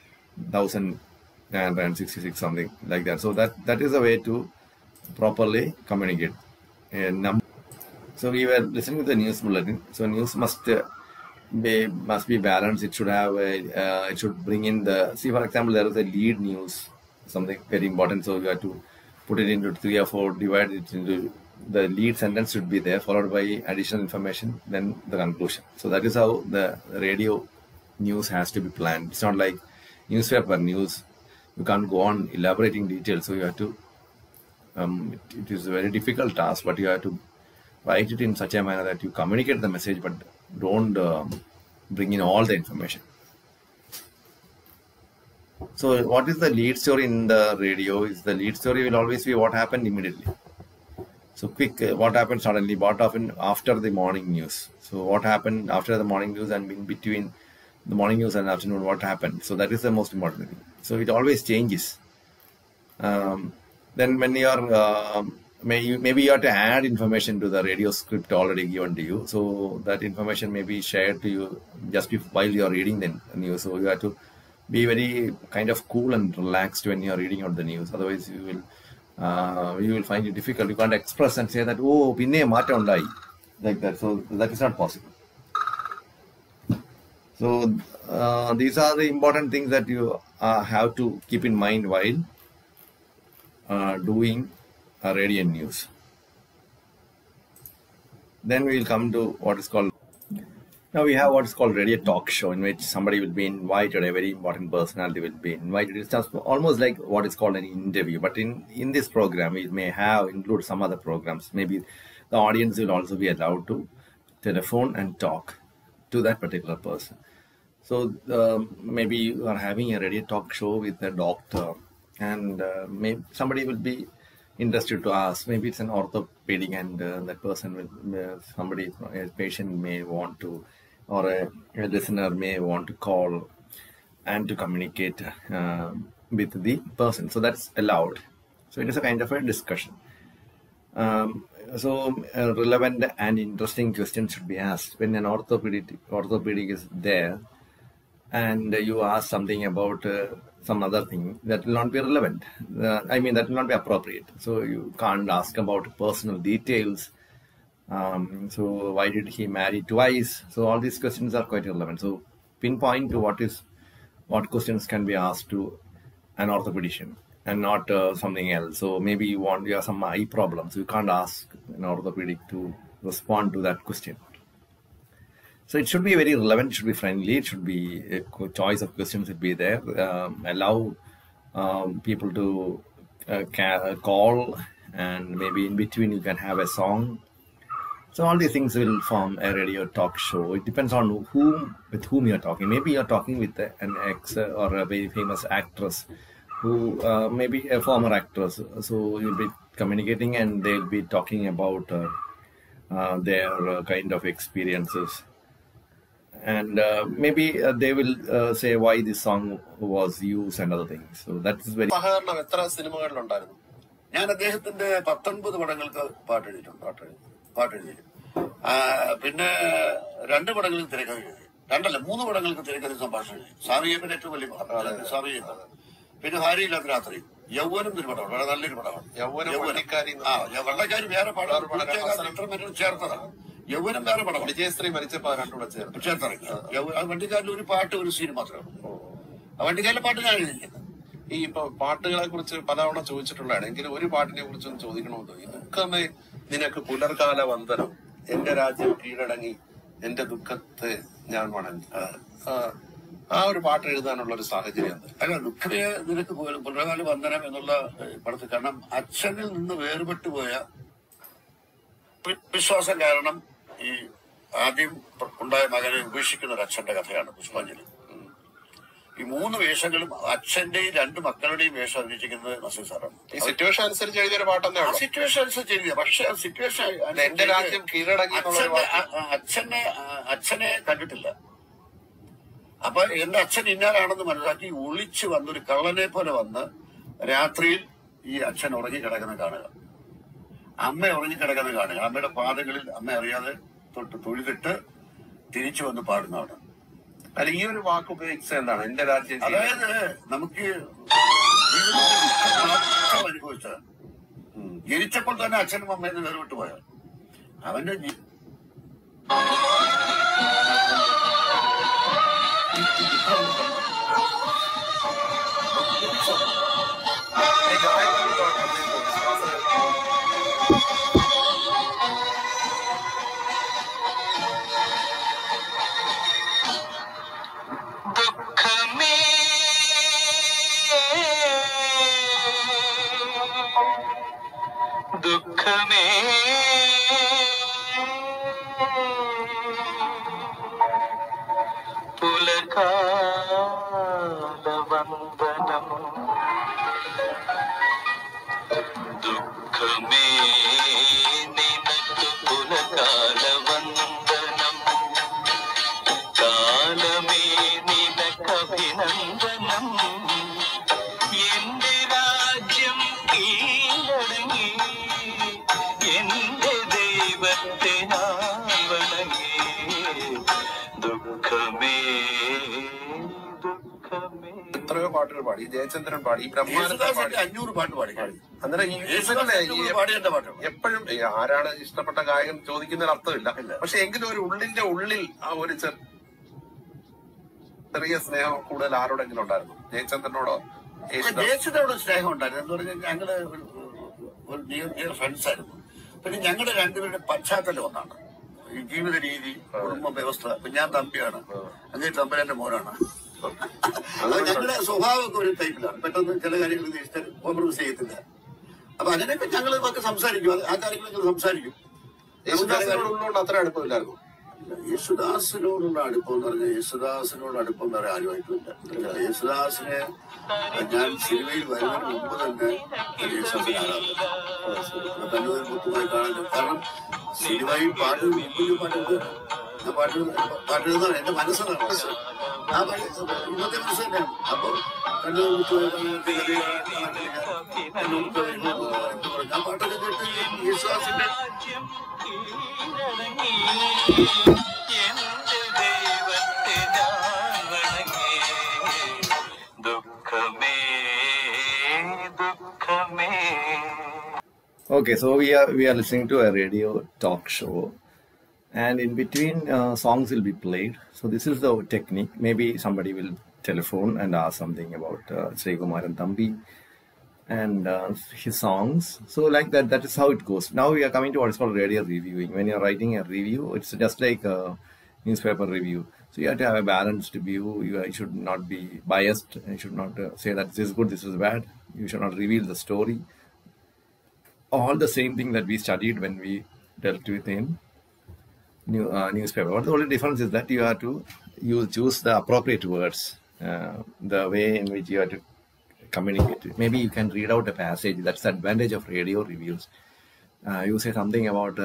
1066, something like that. So that is the way to properly communicate a number. So we were listening to the news bulletin. So news must be balanced. It should have it should bring in the, see, for example, there is a lead news, something very important. So you have to put it into 3 or 4, divide it into, the lead sentence should be there, followed by additional information, then the conclusion. So that is how the radio news has to be planned. It's not like newspaper news. You can't go on elaborating details. So you have to, it is a very difficult task, but you have to write it in such a manner that you communicate the message, but don't bring in all the information. So what is the lead story in the radio? Is the lead story will always be what happened immediately. So quick, what happened suddenly, what happened after the morning news. So what happened after the morning news and in between the morning news and afternoon, what happened. So that is the most important thing. So it always changes. Then when you are, maybe you have to add information to the radio script already given to you. So that information may be shared to you just while you are reading the news. So you have to be very kind of cool and relaxed when you are reading out the news. Otherwise, you will find it difficult. You can't express and say that, oh, pinne maata undai, like that. So that is not possible. So these are the important things that you have to keep in mind while doing radio news. Then we will come to what is called, now we have what is called radio talk show, in which somebody will be invited, a very important personality will be invited. It's just almost like what is called an interview. But in this program, it may include some other programs. Maybe the audience will also be allowed to telephone and talk to that particular person. So maybe you are having a radio talk show with a doctor, and maybe somebody will be interested to ask. Maybe it's an orthopedic, and that person will, a patient may want to, or a listener may want to call and to communicate with the person. So that's allowed. So it is a kind of a discussion. So relevant and interesting questions should be asked when an orthopedic is there, and you ask something about some other thing, that will not be relevant. That will not be appropriate. So you can't ask about personal details. So why did he marry twice? So all these questions are quite irrelevant. So pinpoint to what questions can be asked to an orthopedician and not something else. So maybe you have some eye problems. So you can't ask an orthopedic to respond to that question. So it should be very relevant, it should be friendly, it should be a choice of questions should be there. Allow people to call, and maybe in between you can have a song. So all these things will form a radio talk show. It depends on with whom you're talking. Maybe you're talking with an ex or a very famous actress who maybe a former actress. So you'll be communicating and they'll be talking about their kind of experiences. And maybe they will say why this song was used and other things. So that is very... ഞാൻ അദ്ദേഹത്തിന്റെ 19 പടങ്ങൾക്ക് പാട്ടെഴുതിയിട്ടുണ്ട്. പിന്നെ 2 പടങ്ങൾക്ക് തിരക്കഥ എഴുതി. 3 പടങ്ങൾക്ക് തിരക്കഥ സംഭാഷണം എഴുതി. സ്വാമിയപ്പൻ ഏറ്റവും വലിയ പടം സ്വാമിയപ്പൻ. പിന്നെ ഭാര്യയില്ലാത്ത രാത്രി, യൗവനം ഒരു പടമാണ്, വളരെ നല്ലൊരു പടമാണ്. വെള്ളക്കാരി വേറെ പടം ചേർത്തതാണ്. യൗവനം വേറെ പടം. വിജയശ്രീ മരിച്ചപ്പോ ചേർത്തിറങ്ങി. വണ്ടിക്കാരിൽ ഒരു പാട്ട്, ഒരു സീൻ മാത്രമാണ്. ആ വണ്ടിക്കാരിലെ പാട്ട് ഞാൻ എഴുതിയിരിക്കുന്നത്. ഈ ഇപ്പൊ പാട്ടുകളെ കുറിച്ച് പലതവണ ചോദിച്ചിട്ടുള്ളതാണ്. എങ്കിലും ഒരു പാട്ടിനെ കുറിച്ചൊന്നും ചോദിക്കണമെന്ന് തോന്നി. ദുഃഖമേ നിനക്ക് പുലർകാല വന്ദനം, എന്റെ രാജ്യം കീഴടങ്ങി എന്റെ ദുഃഖത്തെ ഞാൻ വണങ്ങി. ആ ഒരു പാട്ട് എഴുതാനുള്ള ഒരു സാഹചര്യം എന്താ? അല്ല, ദുഃഖമേ നിനക്ക് പുലർകാല വന്ദനം എന്നുള്ള പടത്തിൽ, കാരണം അച്ഛനിൽ നിന്ന് വേർപെട്ടു പോയ വിശ്വാസം കാരണം ഈ ആദ്യം ഉണ്ടായ മകനെ ഉപേക്ഷിക്കുന്ന ഒരു അച്ഛന്റെ കഥയാണ് പുഷ്പാഞ്ജലി. ഈ 3 വേഷങ്ങളും അച്ഛന്റെയും 2 മക്കളുടെയും വേഷം അഭിനയിച്ചിരിക്കുന്നത് നസീർ സാറാണ്. ഈ സിറ്റുവേഷൻ അനുസരിച്ച് എഴുതിയൊരു പാട്ടെന്നെ ഉള്ളൂ. സിറ്റുവേഷൻ അനുസരിച്ച് എഴുതിയ, പക്ഷെ സിറ്റുവേഷൻ എന്റെ രാജ്യം കീഴടങ്ങി അച്ഛനെ കണ്ടിട്ടില്ല. അപ്പൊ എന്റെ അച്ഛൻ ഇന്നാലാണെന്ന് മനസ്സിലാക്കി ഒളിച്ചു വന്നൊരു കള്ളനെ പോലെ വന്ന് രാത്രിയിൽ ഈ അച്ഛൻ ഉറങ്ങിക്കിടക്കുന്ന കാണുക, അമ്മ ഉറങ്ങിക്കിടക്കുന്ന കാണുക, അമ്മയുടെ പാദങ്ങളിൽ അമ്മ അറിയാതെ തൊഴുതിട്ട് തിരിച്ചു വന്ന് പാടുന്നതാണ്. അല്ല, ഈ ഒരു വാക്ക് ഉപയോഗിച്ചത് എന്താണ്? എന്റെ രാജ്യം. അതായത് നമുക്ക് അനുഭവിച്ചതാണ്. ജനിച്ചപ്പോൾ തന്നെ അച്ഛനും അമ്മയെന്ന് വേർവിട്ട് പോയാൽ അവന്റെ ദുഃഖമേ പുലർകാല വന്ദനം, ദുഃഖമേ നിനക്ക് പുലർകാല വന്ദനം, കാലമേ നിനക്കഭിനന്ദനം, എന്റെ രാജ്യം കീഴടങ്ങി എന്റെ ദൈവത്തെ ഞാൻ വണങ്ങി. ദുഃഖമേ ദുഃഖമേ. എത്രയോ പാട്ടുകൾ പാടി, ജയചന്ദ്രൻ പാടി, ബ്രഹ്മാനന്ദൻ പാടി, 500 പാട്ട് പാടി. അന്നേരം ഈ എപ്പോഴും ആരാണ് ഇഷ്ടപ്പെട്ട ഗായകൻ ചോദിക്കുന്നതിന് അർത്ഥമില്ല. പക്ഷെ എങ്കിലും ഒരു ഉള്ളിന്റെ ഉള്ളിൽ ആ ഒരു ചെറിയ സ്നേഹം കൂടുതൽ ആരോടെങ്കിലും ഉണ്ടായിരുന്നു? ജയചന്ദ്രനോടോ? ദേശത്തോട് സ്നേഹം ഉണ്ടായിരുന്നു. എന്ന് പറഞ്ഞാൽ ഞങ്ങള് ഒരു നിയർ ഫ്രണ്ട്സ് ആയിരുന്നു. പിന്നെ ഞങ്ങളുടെ 2 പേരുടെ പശ്ചാത്തലം ഒന്നാണ്. ഈ ജീവിത രീതി, കുടുംബ വ്യവസ്ഥ. ഇപ്പൊ ഞാൻ തമ്പിയാണ്, അങ്ങനെ തമ്പരന്റെ മോനാണ്. അത് ഞങ്ങളുടെ സ്വഭാവമൊക്കെ ഒരു ടൈപ്പിലാണ്. പെട്ടെന്ന് ചില കാര്യങ്ങൾ കോംപ്രമൈസ് ചെയ്യത്തില്ല. അപ്പൊ അങ്ങനെയൊക്കെ ഞങ്ങൾ ഒക്കെ സംസാരിക്കും, ആ കാര്യങ്ങളൊക്കെ സംസാരിക്കും. യേശുദാസിനോടുള്ളതുകൊണ്ട് അത്ര അടുപ്പമില്ലായിരുന്നു. യേശുദാസിനോടുള്ള അടുപ്പം എന്ന് പറഞ്ഞാൽ യേശുദാസിനോട് അടുപ്പം വേറെ ആരുമായിട്ടില്ല. യേശുദാസിനെ ഞാൻ സിനിമയിൽ വരുന്നതിന് മുമ്പ് തന്നെ യേശുദാസിനെ ആരാധന കണ്ണൂർ മുത്തുമായി കാണാൻ. കാരണം സിനിമയിൽ പാട്ട് പാട്ടെഴുതാണ് എന്റെ മനസ്സാണ്. ആ ഇന്നത്തെ മനസ്സ് തന്നെയാണ്. അപ്പൊ കണ്ണൂർ മുത്തുമായി ആ പാട്ടൊക്കെ കേട്ട് യേശുദാസിന്റെ Okay, so we are listening to a radio talk show, and in between songs will be played. So this is the technique. Maybe somebody will telephone and ask something about Sri Kumaran Thambi and his songs. So like that is how it goes. Now we are coming to what is called radio reviewing. When you're writing a review, it's just like a newspaper review. So you have to have a balanced view. You should not be biased. You should not say that this is good, this is bad. You should not reveal the story. All the same thing that we studied when we dealt with him. newspaper. But the only difference is that you have to choose the appropriate words, the way in which you have to communicate. Maybe you can read out a passage. That's the advantage of radio reviews. You say something about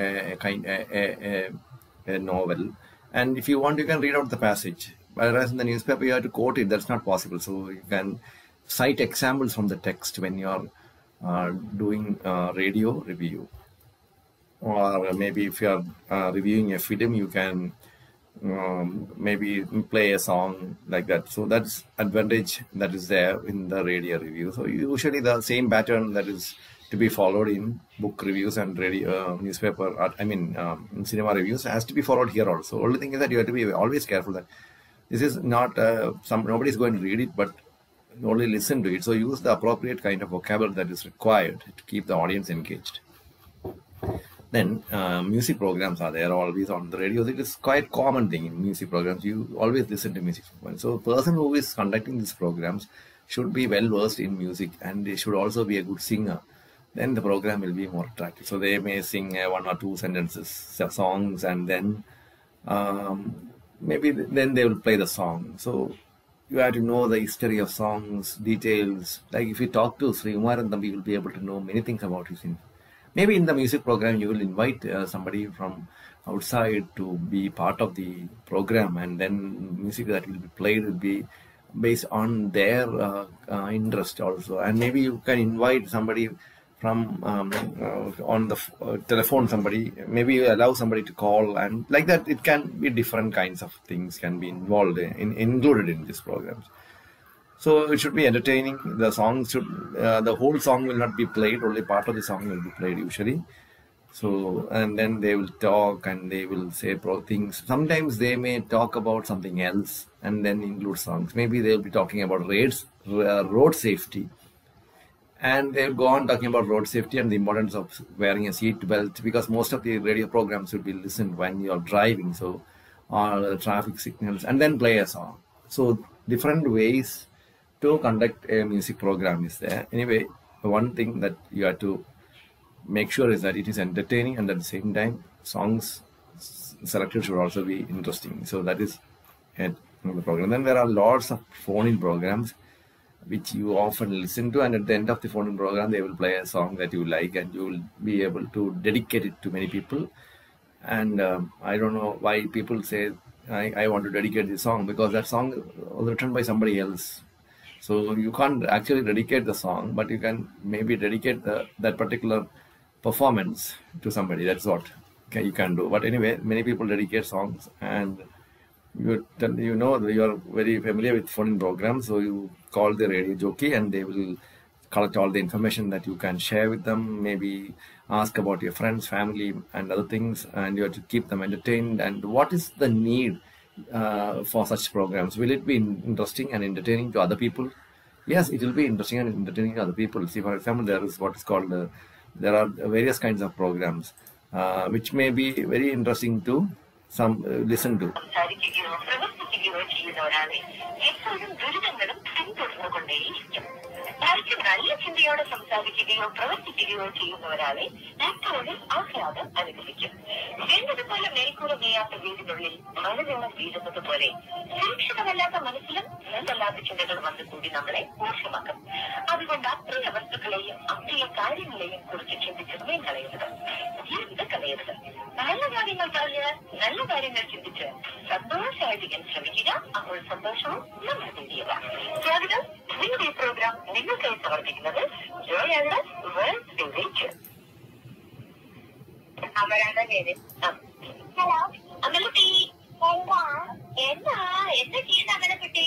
a novel, and if you want, you can read out the passage. Whereas in the newspaper, you have to quote it. That's not possible. So you can cite examples from the text when you are doing radio review. Or maybe if you are reviewing a film, you can maybe play a song like that. So that's advantage that is there in the radio review. So usually the same pattern that is to be followed in book reviews and radio newspaper, cinema reviews has to be followed here also. Only thing is that you have to be always careful that this is not nobody is going to read it, but only listen to it. So use the appropriate kind of vocabulary that is required to keep the audience engaged. Then music programs are there always on the radio. It is quite common thing in music programs. You always listen to music. So a person who is conducting these programs should be well versed in music, and they should also be a good singer. Then the program will be more attractive. So they may sing 1 or 2 sentences, songs, and then maybe then they will play the song. So you have to know the history of songs, details. Like if you talk to Sri Umarandam, you will be able to know many things about his. Maybe in the music program, you will invite somebody from outside to be part of the program, and then music that will be played will be based on their interest also. And maybe you can invite somebody from on the telephone, somebody, maybe you allow somebody to call, and like that it can be different kinds of things can be involved included in these programs. So it should be entertaining. The song should, the whole song will not be played, only part of the song will be played usually. So, and then they will talk and they will say things. Sometimes they may talk about something else and then include songs. Maybe they will be talking about road safety. And they will go on talking about road safety and the importance of wearing a seat belt, because most of the radio programs should be listened when you are driving. So, or the traffic signals, and then play a song. So, different ways to conduct a music program is there. Anyway, one thing that you have to make sure is that it is entertaining, and at the same time, songs selected should also be interesting. So that is the program. Then there are lots of phone-in programs which you often listen to, and at the end of the phone-in program, they will play a song that you like, and you will be able to dedicate it to many people. And I don't know why people say, I want to dedicate this song, because that song was written by somebody else. So you can't actually dedicate the song, but you can maybe dedicate that particular performance to somebody. That's what you can do. But anyway, many people dedicate songs, and you are very familiar with phone-in programs. So you call the radio jockey, and they will collect all the information that you can share with them. Maybe ask about your friends, family, and other things, and you have to keep them entertained. And what is the need for such programs? Will it be interesting and entertaining to other people? Yes, it will be interesting and entertaining to other people. See, for example, there is what is called there are various kinds of programs which may be very interesting to some listen to. മറിച്ച് നല്ല ചിന്തയോടെ സംസാരിക്കുകയോ പ്രവർത്തിക്കുകയോ ചെയ്യുന്ന ഒരാളെ മറ്റൊരാളിൽ ആഹ്ലാദം അനുഭവിക്കും. വേണ്ടതുപോലെ മേൽക്കൂര മേയാത്ത വീടിനുള്ളിൽ മഴ വീണ വീഴുന്നത് പോലെ സുരക്ഷിതമല്ലാത്ത മനസ്സിലും നല്ലല്ലാത്ത ചിന്തകൾ വന്നു കൂടി നമ്മളെ മോശമാക്കും. അതുകൊണ്ട് അപ്രിയ വസ്തുക്കളെയും അപ്രിയ കാര്യങ്ങളെയും കുറിച്ച് ചിന്തിച്ച് സമയം കളയരുത്, ജീവിതം കളയരുത്. നല്ല കാര്യങ്ങൾ പറഞ്ഞ് നല്ല കാര്യങ്ങൾ ചിന്തിച്ച് സന്തോഷമായിരിക്കാൻ ശ്രമിക്കുക. അപ്പോൾ സന്തോഷവും നമ്മൾ നേടിയുക. സ്വാഗതം. നിങ്ങളുടെ ഈ പ്രോഗ്രാം നിങ്ങൾക്കായി സമർപ്പിക്കുന്നത് ജോയാണ് വേൾഡ് വില്ലേജ്. അമരാണ് പേര്. ഹലോ അമലക്കുട്ടി. എന്താ ചെയ്യുന്ന അമലക്കുട്ടി?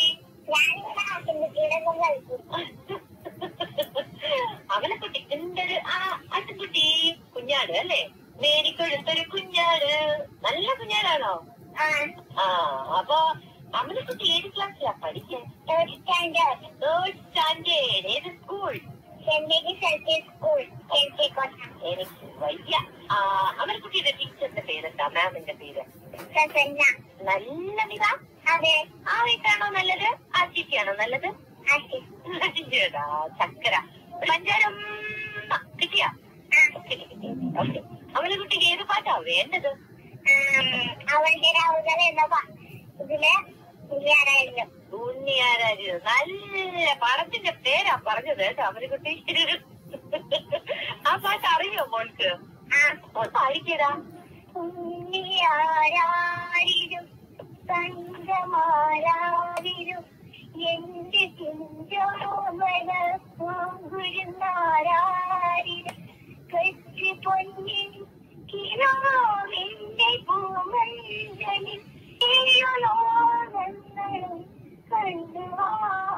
അമലക്കുട്ടി എന്തൊരു ആട്ടുകുട്ടി കുഞ്ഞാട് അല്ലേ? മേരിക്കൊഴുത്തൊരു കുഞ്ഞാട്. നല്ല കുഞ്ഞാടാണോ? അപ്പൊ അമലക്കുട്ടി ഏത് ക്ലാസ്സിലാ പഠിക്കാൻ? Third standard. ഏത് സ്കൂൾ? സ്കൂൾ. എനിക്ക് വയ്യ. അമലക്കുട്ടിയുടെ ടീച്ചറിന്റെ പേരെന്താ? മാമിന്റെ പേര്? നല്ല മിതാ. അതെ. ആ വീട്ടാണോ നല്ലത്? ആശിക്കാണോ നല്ലത്? ആശിക്കാ. ചക്കര പഞ്ചാരം കിട്ടിയാ? അമലക്കുട്ടിക്ക് ഏത് പാട്ടാ വേണ്ടത്? അവളുടെ രാവുകൾ എന്ന ഇതില് ഉണ്ണിയാരായിരുന്നു. നല്ല പടത്തിന്റെ പേരാ പറഞ്ഞത് കേട്ടോ അവനെക്കുട്ടി. ആ പാട്ട് അറിയോ മോൾക്ക്? പാടിക്കടാ. ഉണ്ണിയാരാരിലും തങ്കമാരാരിലും എന്റെ ചിന്തോമന പൂങ്കുരുന്നാരാരിലും കച്ചി പൊന്നിൽ കിനാവിന്റെ പൂമഞ്ചലിൽ ഏഴോളങ്ങളും കണ്ടുവാ.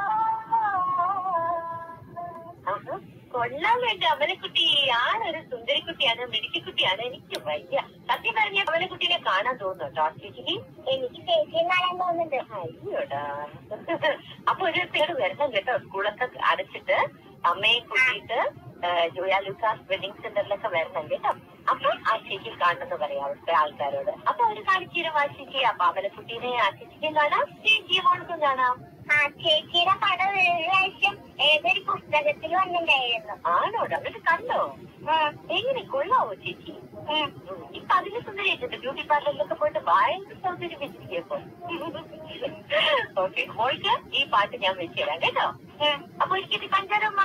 കൊള്ളാൻ വേണ്ട അവനെക്കുട്ടി. ആളൊരു സുന്ദരിക്കുട്ടിയാണ്, മിടുക്കിക്കുട്ടിയാണ്. എനിക്ക് വയ്യ സത്യം പറഞ്ഞ അവനെക്കുട്ടീനെ കാണാൻ തോന്നുന്നുണ്ടോ ചേച്ചിക്ക്? എനിക്ക് ചേച്ചിയെ കാണാൻ തോന്നുന്നുണ്ട്. അയ്യോടാ. അപ്പൊ ഒരു പേര് വരണം കേട്ടോ. സ്കൂളൊക്കെ അടച്ചിട്ട് അമ്മയെ കൂട്ടിയിട്ട് ജോയ ലൂക്കാസ് വെഡിങ് സെന്ററിലൊക്കെ വരണം കേട്ടോ. അപ്പൊ ആ ചേച്ചി കാണണമെന്ന് പറയാം അവിടുത്തെ ആൾക്കാരോട്. അപ്പൊ അവര് കാണിച്ചു ആ ചേച്ചി. അപ്പൊ അവനെക്കുട്ടീനെ ആ ചേച്ചിക്കും കാണാം, ചേച്ചിയെ മോൾക്കും കാണാം. ആ ചേച്ചിയുടെ പടം ഒരു പ്രാവശ്യം ഏതൊരു പുസ്തകത്തിൽ വന്നിട്ടുണ്ടായിരുന്നു. ആണോടാ? എന്നിട്ട് കണ്ടോ? എങ്ങനെ കൊള്ളാവോ ചേച്ചി? ഇപ്പൊ അതിന് സുന്ദരിയായിട്ടുണ്ട്. ബ്യൂട്ടി പാർലറിലൊക്കെ പോയിട്ട് ഭയങ്കര സൗന്ദര്യം വെച്ചിരിക്കപ്പോ. ഓക്കെ, മോൾക്ക് ഈ പാട്ട് ഞാൻ വെച്ചു തരാം കേട്ടോ. അപ്പൊ ഒരിക്കൽ കണ്ടോമ്മ.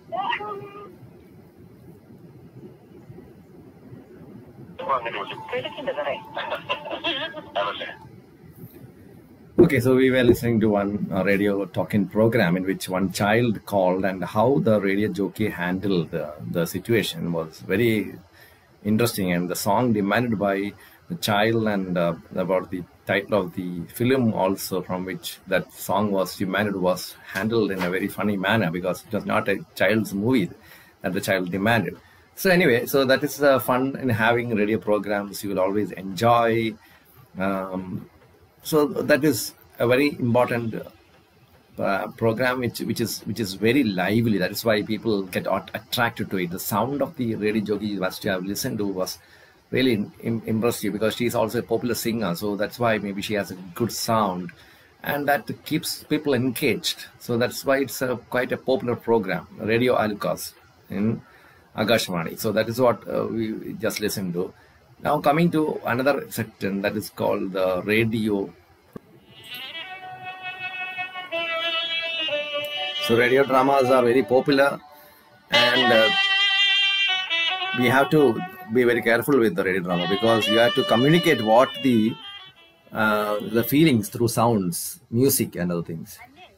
കിടക്കിണ്ട് പറയും. Okay, so we were listening to one radio talking program in which one child called, and how the radio jockey handled the situation was very interesting. And the song demanded by the child, and about the title of the film also from which that song was demanded, was handled in a very funny manner, because it was not a child's movie that the child demanded. So anyway, so that is fun in having radio programs. You will always enjoy. So that is a very important program which is very lively. That is why people get attracted to it. The sound of the radio jockey must have listened to was really impressive, because she is also a popular singer. So that's why maybe she has a good sound, and that keeps people engaged. So that's why it's quite a popular program, Radio Alucas in Akashvani. So that is what we just listened to. Now coming to another section that is called the radio. So radio dramas are very popular, and we have to be very careful with the radio drama, because you have to communicate what the feelings through sounds, music and other things.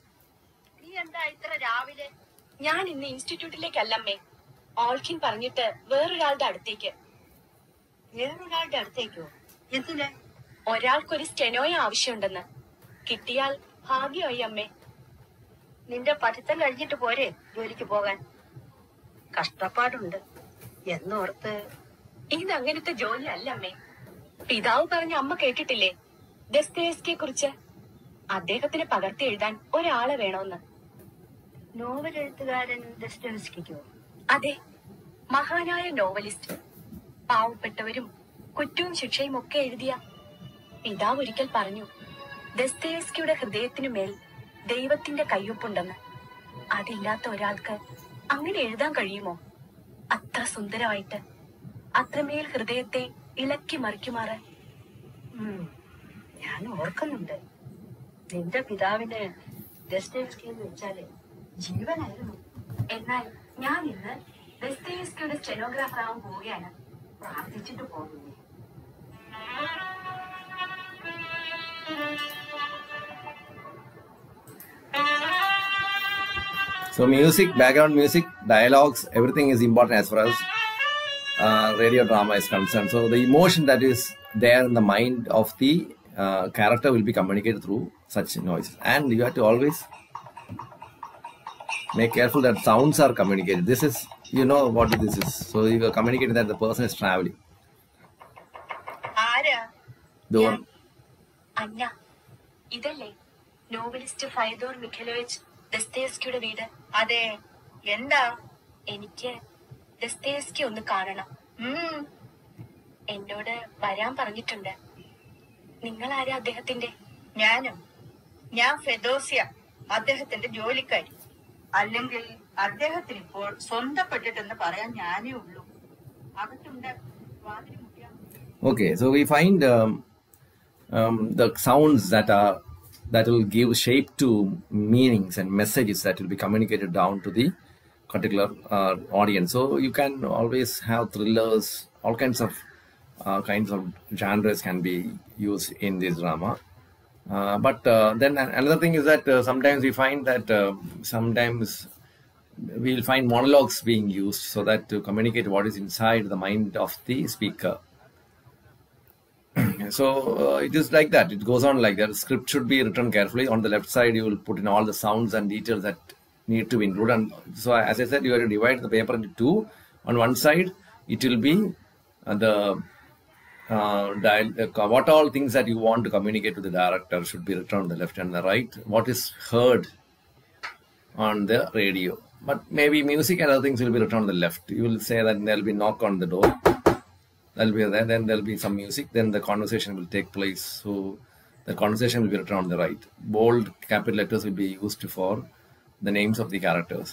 ഞാൻ ഇന്ന് ഇൻസ്റ്റിറ്റ്യൂട്ടിലേക്കല്ലമ്മേ, ഓൾക്കിൻ പറഞ്ഞിട്ട് വേറൊരാളുടെ അടുത്തേക്ക്. വേറൊരാളുടെ അടുത്തേക്കോ? എന്തിന്? ഒരാൾക്കൊരു സ്റ്റെനോയെ ആവശ്യമുണ്ടെന്ന്. കിട്ടിയാൽ ഭാഗ്യമായി അമ്മേ. നിന്റെ പഠിത്തം കഴിഞ്ഞിട്ട് പോരെ ജോലിക്ക് പോകാൻ? കഷ്ടപ്പാടുണ്ട് എന്നോർത്ത്. ഇതങ്ങനത്തെ ജോലി അല്ല അമ്മേ. പിതാവ് പറഞ്ഞ അമ്മ കേട്ടിട്ടില്ലേ ദസ്തയേവ്സ്കിയെ കുറിച്ച്? അദ്ദേഹത്തിന് പകർത്തി എഴുതാൻ ഒരാളെ വേണമെന്ന്. നോവൽ എഴുത്തുകാരൻ ദസ്തയേവ്സ്കിക്കോ? അതെ, മഹാനായ നോവലിസ്റ്റ്. പാവപ്പെട്ടവരും കുറ്റവും ശിക്ഷയും ഒക്കെ എഴുതിയ. പിതാവ് ഒരിക്കൽ പറഞ്ഞു, ദസ്തയേവ്സ്കിയുടെ ഹൃദയത്തിനു മേൽ ദൈവത്തിന്റെ കയ്യൊപ്പുണ്ടെന്ന്. അതില്ലാത്ത ഒരാൾക്ക് അങ്ങനെ എഴുതാൻ കഴിയുമോ? അത്ര സുന്ദരമായിട്ട്, അത്രമേൽ ഹൃദയത്തെ ഇളക്കി മറിക്കുമാറ്. ഞാൻ ഓർക്കുന്നുണ്ട്. നിന്റെ പിതാവിന് ദസ്തയേവ്സ്കി എന്ന് വെച്ചാല് ജീവനായിരുന്നു. എന്നാൽ ഞാൻ ഇന്ന് ദസ്തയേവ്സ്കിയുടെ സ്റ്റെനോഗ്രാഫർ ആവാൻ പോവുകയാണ്. പ്രാർത്ഥിച്ചിട്ട് പോകുന്നു. So music, background music, dialogues, everything is important as far as radio drama is concerned. So the emotion that is there in the mind of the character will be communicated through such noises. And you have to always make careful that sounds are communicated. This is, you know what this is. So you are communicating that the person is traveling. The one. അന്ന, ഇതല്ലേ novelist ഫയദോർ Mikhailovich ദസ്തയേവ്സ്കിയുടെ വീട്? അതെ. എന്താ? എനിക്ക് ദസ്തയേവ്സ്കി ഒന്ന് കാണണം. എന്നോട് വരാൻ പറഞ്ഞിട്ടുണ്ട്. നിങ്ങൾ ആരാ അദ്ദേഹത്തിന്റെ? ഞാൻ ഫെദോസിയ, അദ്ദേഹത്തിന്റെ ജോലിക്കാരി. അല്ലെങ്കിൽ അദ്ദേഹത്തിന് ഇപ്പോൾ സ്വന്തപ്പെട്ടിട്ടെന്ന് പറയാൻ ഞാനേ ഉള്ളൂ. അകത്തുണ്ട്. Okay, so we find the sounds that will give shape to meanings and messages that will be communicated down to the particular audience. So you can always have thrillers, all kinds of genres can be used in this drama. But then another thing is that sometimes we find that sometimes we'll find monologues being used so that to communicate what is inside the mind of the speaker. So it is like that. It goes on like that. The script should be written carefully. On the left side, you will put in all the sounds and details that need to be included. And so, as I said, you have to divide the paper into two. On one side, it will be what all things that you want to communicate to the director should be written on the left, and the right, what is heard on the radio. But maybe music and other things will be written on the left. You will say that there will be knock on the door. That'll be there. Then there'll be some music. Then the conversation will take place. So the conversation will be written on the right. Bold capital letters will be used for the names of the characters.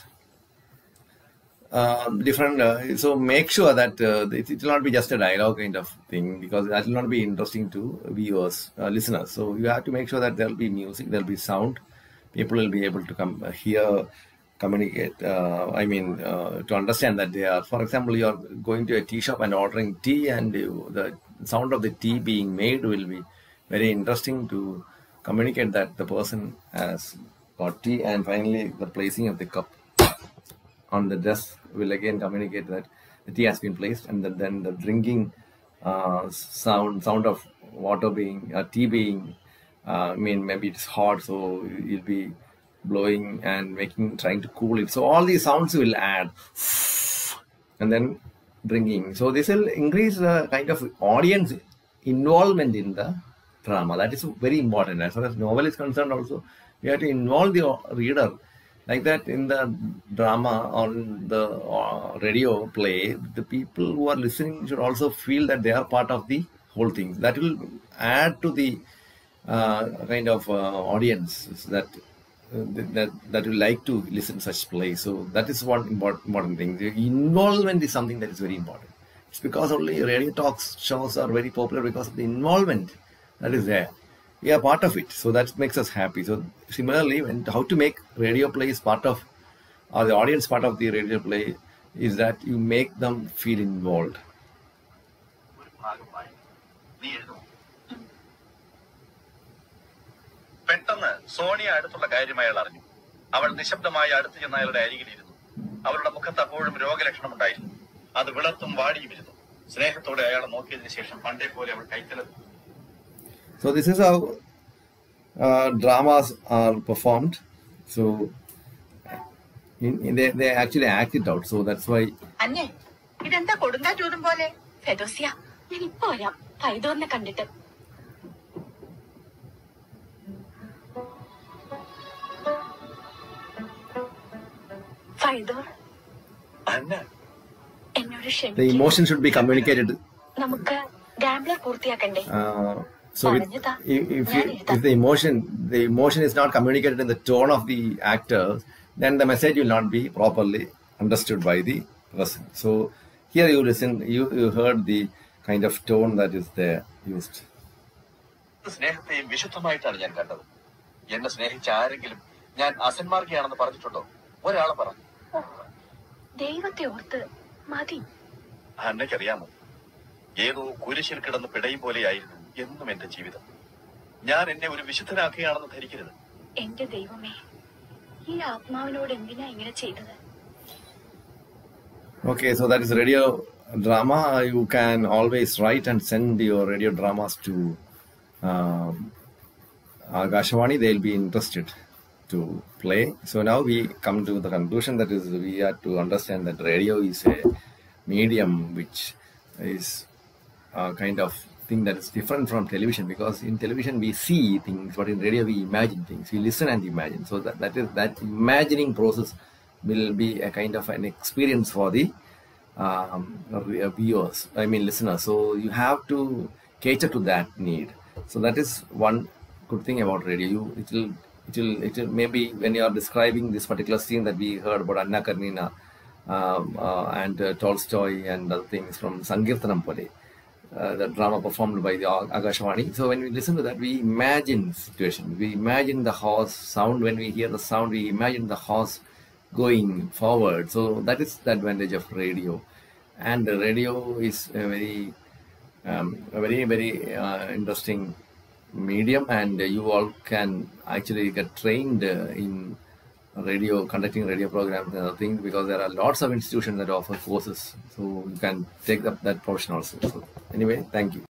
So make sure that it will not be just a dialogue kind of thing, because that will not be interesting to viewers, listeners. So you have to make sure that there will be music, there will be sound. People will be able to hear, communicate, to understand that they are, for example, you are going to a tea shop and ordering tea, and the sound of the tea being made will be very interesting to communicate that the person has got tea, and finally the placing of the cup on the desk will again communicate that the tea has been placed, and then the drinking sound of water being, tea being, maybe it's hot, so you'll be blowing and trying to cool it. So all these sounds will add, and then drinking. So this will increase the kind of audience involvement in the drama. That is very important. As far as novel is concerned also, you have to involve the reader. Like that in the drama or the radio play, the people who are listening should also feel that they are part of the whole thing. That will add to the kind of audience that will like to listen to such plays. So that is one important thing. The involvement is something that is very important. It's because only radio talk shows are very popular because of the involvement that is there. We are part of it, so that makes us happy. So similarly, how to make radio plays part of, or the audience part of the radio play, is that you make them feel involved. പെട്ടെന്ന് സോണിയ അടുത്തുള്ള കാര്യം അയാൾ അറിഞ്ഞു. അവൾ നിശബ്ദമായി അടുത്ത് ചെന്ന് അയാളുടെ അരികിലിരുന്നു. അവളുടെ മുഖത്ത് അപ്പോഴും രോഗലക്ഷണം ഉണ്ടായിരുന്നു. അത് വിളർത്തും വാടിയുമിരുന്നു. സ്നേഹത്തോടെ അയാളെ നോക്കിയതിനു ശേഷം പണ്ടേ പോലെ അവൾ കൈത്തലത്തു. So this is how dramas are performed. So they actually act it out. So that's why. അന്നേ ഇതെന്താ കൊടുങ്കാറ്റൂതും പോലെ? ഫെദോസിയ, ഞാൻ ഇപ്പൊ വരാം. ഫൈദോറിനെ കണ്ടിട്ട്. ഫൈദോർ, എന്നോട് ക്ഷമിക്കണം. The emotion should be communicated. നമുക്ക് ഗാംബ്ലർ പൂർത്തിയാക്കണ്ടേ? So if the emotion is not communicated in the tone of the actors, then the message will not be properly understood by the person. So here you listen, you heard the kind of tone that is there used. സ്നേഹത്തെയും വിശുദ്ധമായിട്ടാണ് ഞാൻ കണ്ടത്. എന്നെ സ്നേഹിച്ച ആരെങ്കിലും ഞാൻ അസന്മാർഗിയാണെന്ന് പറഞ്ഞിട്ടുണ്ടോ? ഒരാളെ പറ. ദൈവത്തെ ഓർത്ത് മതി. അന്നയ്ക്കറിയാമോ, ഏതോ കുരിശിൽ കിടന്ന് പിടയും പോലെയായിരുന്നു എന്നും എന്റെ ജീവിതം. ഞാൻ എന്നെ ഒരു വിശുദ്ധനാക്കുകയാണെന്ന് ധരിക്കരുത്. എന്റെ ദൈവമേ, ഈ ആത്മാവിനോട് എന്തിനാ ഇങ്ങനെ ചെയ്തത്? Okay, so that is radio drama. You can always write and send your radio dramas to Agashawani. They'll be interested to play. So now we come to the conclusion, that is, we have to understand that radio is a medium which is a kind of thing that is different from television, because in television we see things, but in radio we imagine things. We listen and imagine. So that imagining process will be a kind of an experience for the viewers, listeners. So you have to cater to that need. So that is one good thing about radio. It will maybe when you are describing this particular scene that we heard about Anna Karenina, and Tolstoy and other things from Sankirtanam Pole, the drama performed by the Akashvani. So when we listen to that, we imagine situation. We imagine the horse sound. When we hear the sound, we imagine the horse going forward. So that is the advantage of radio. And the radio is a very interesting medium, and you all can actually get trained in radio, conducting radio programs and other things, because there are lots of institutions that offer courses, so you can take up that portion also. So anyway, thank you.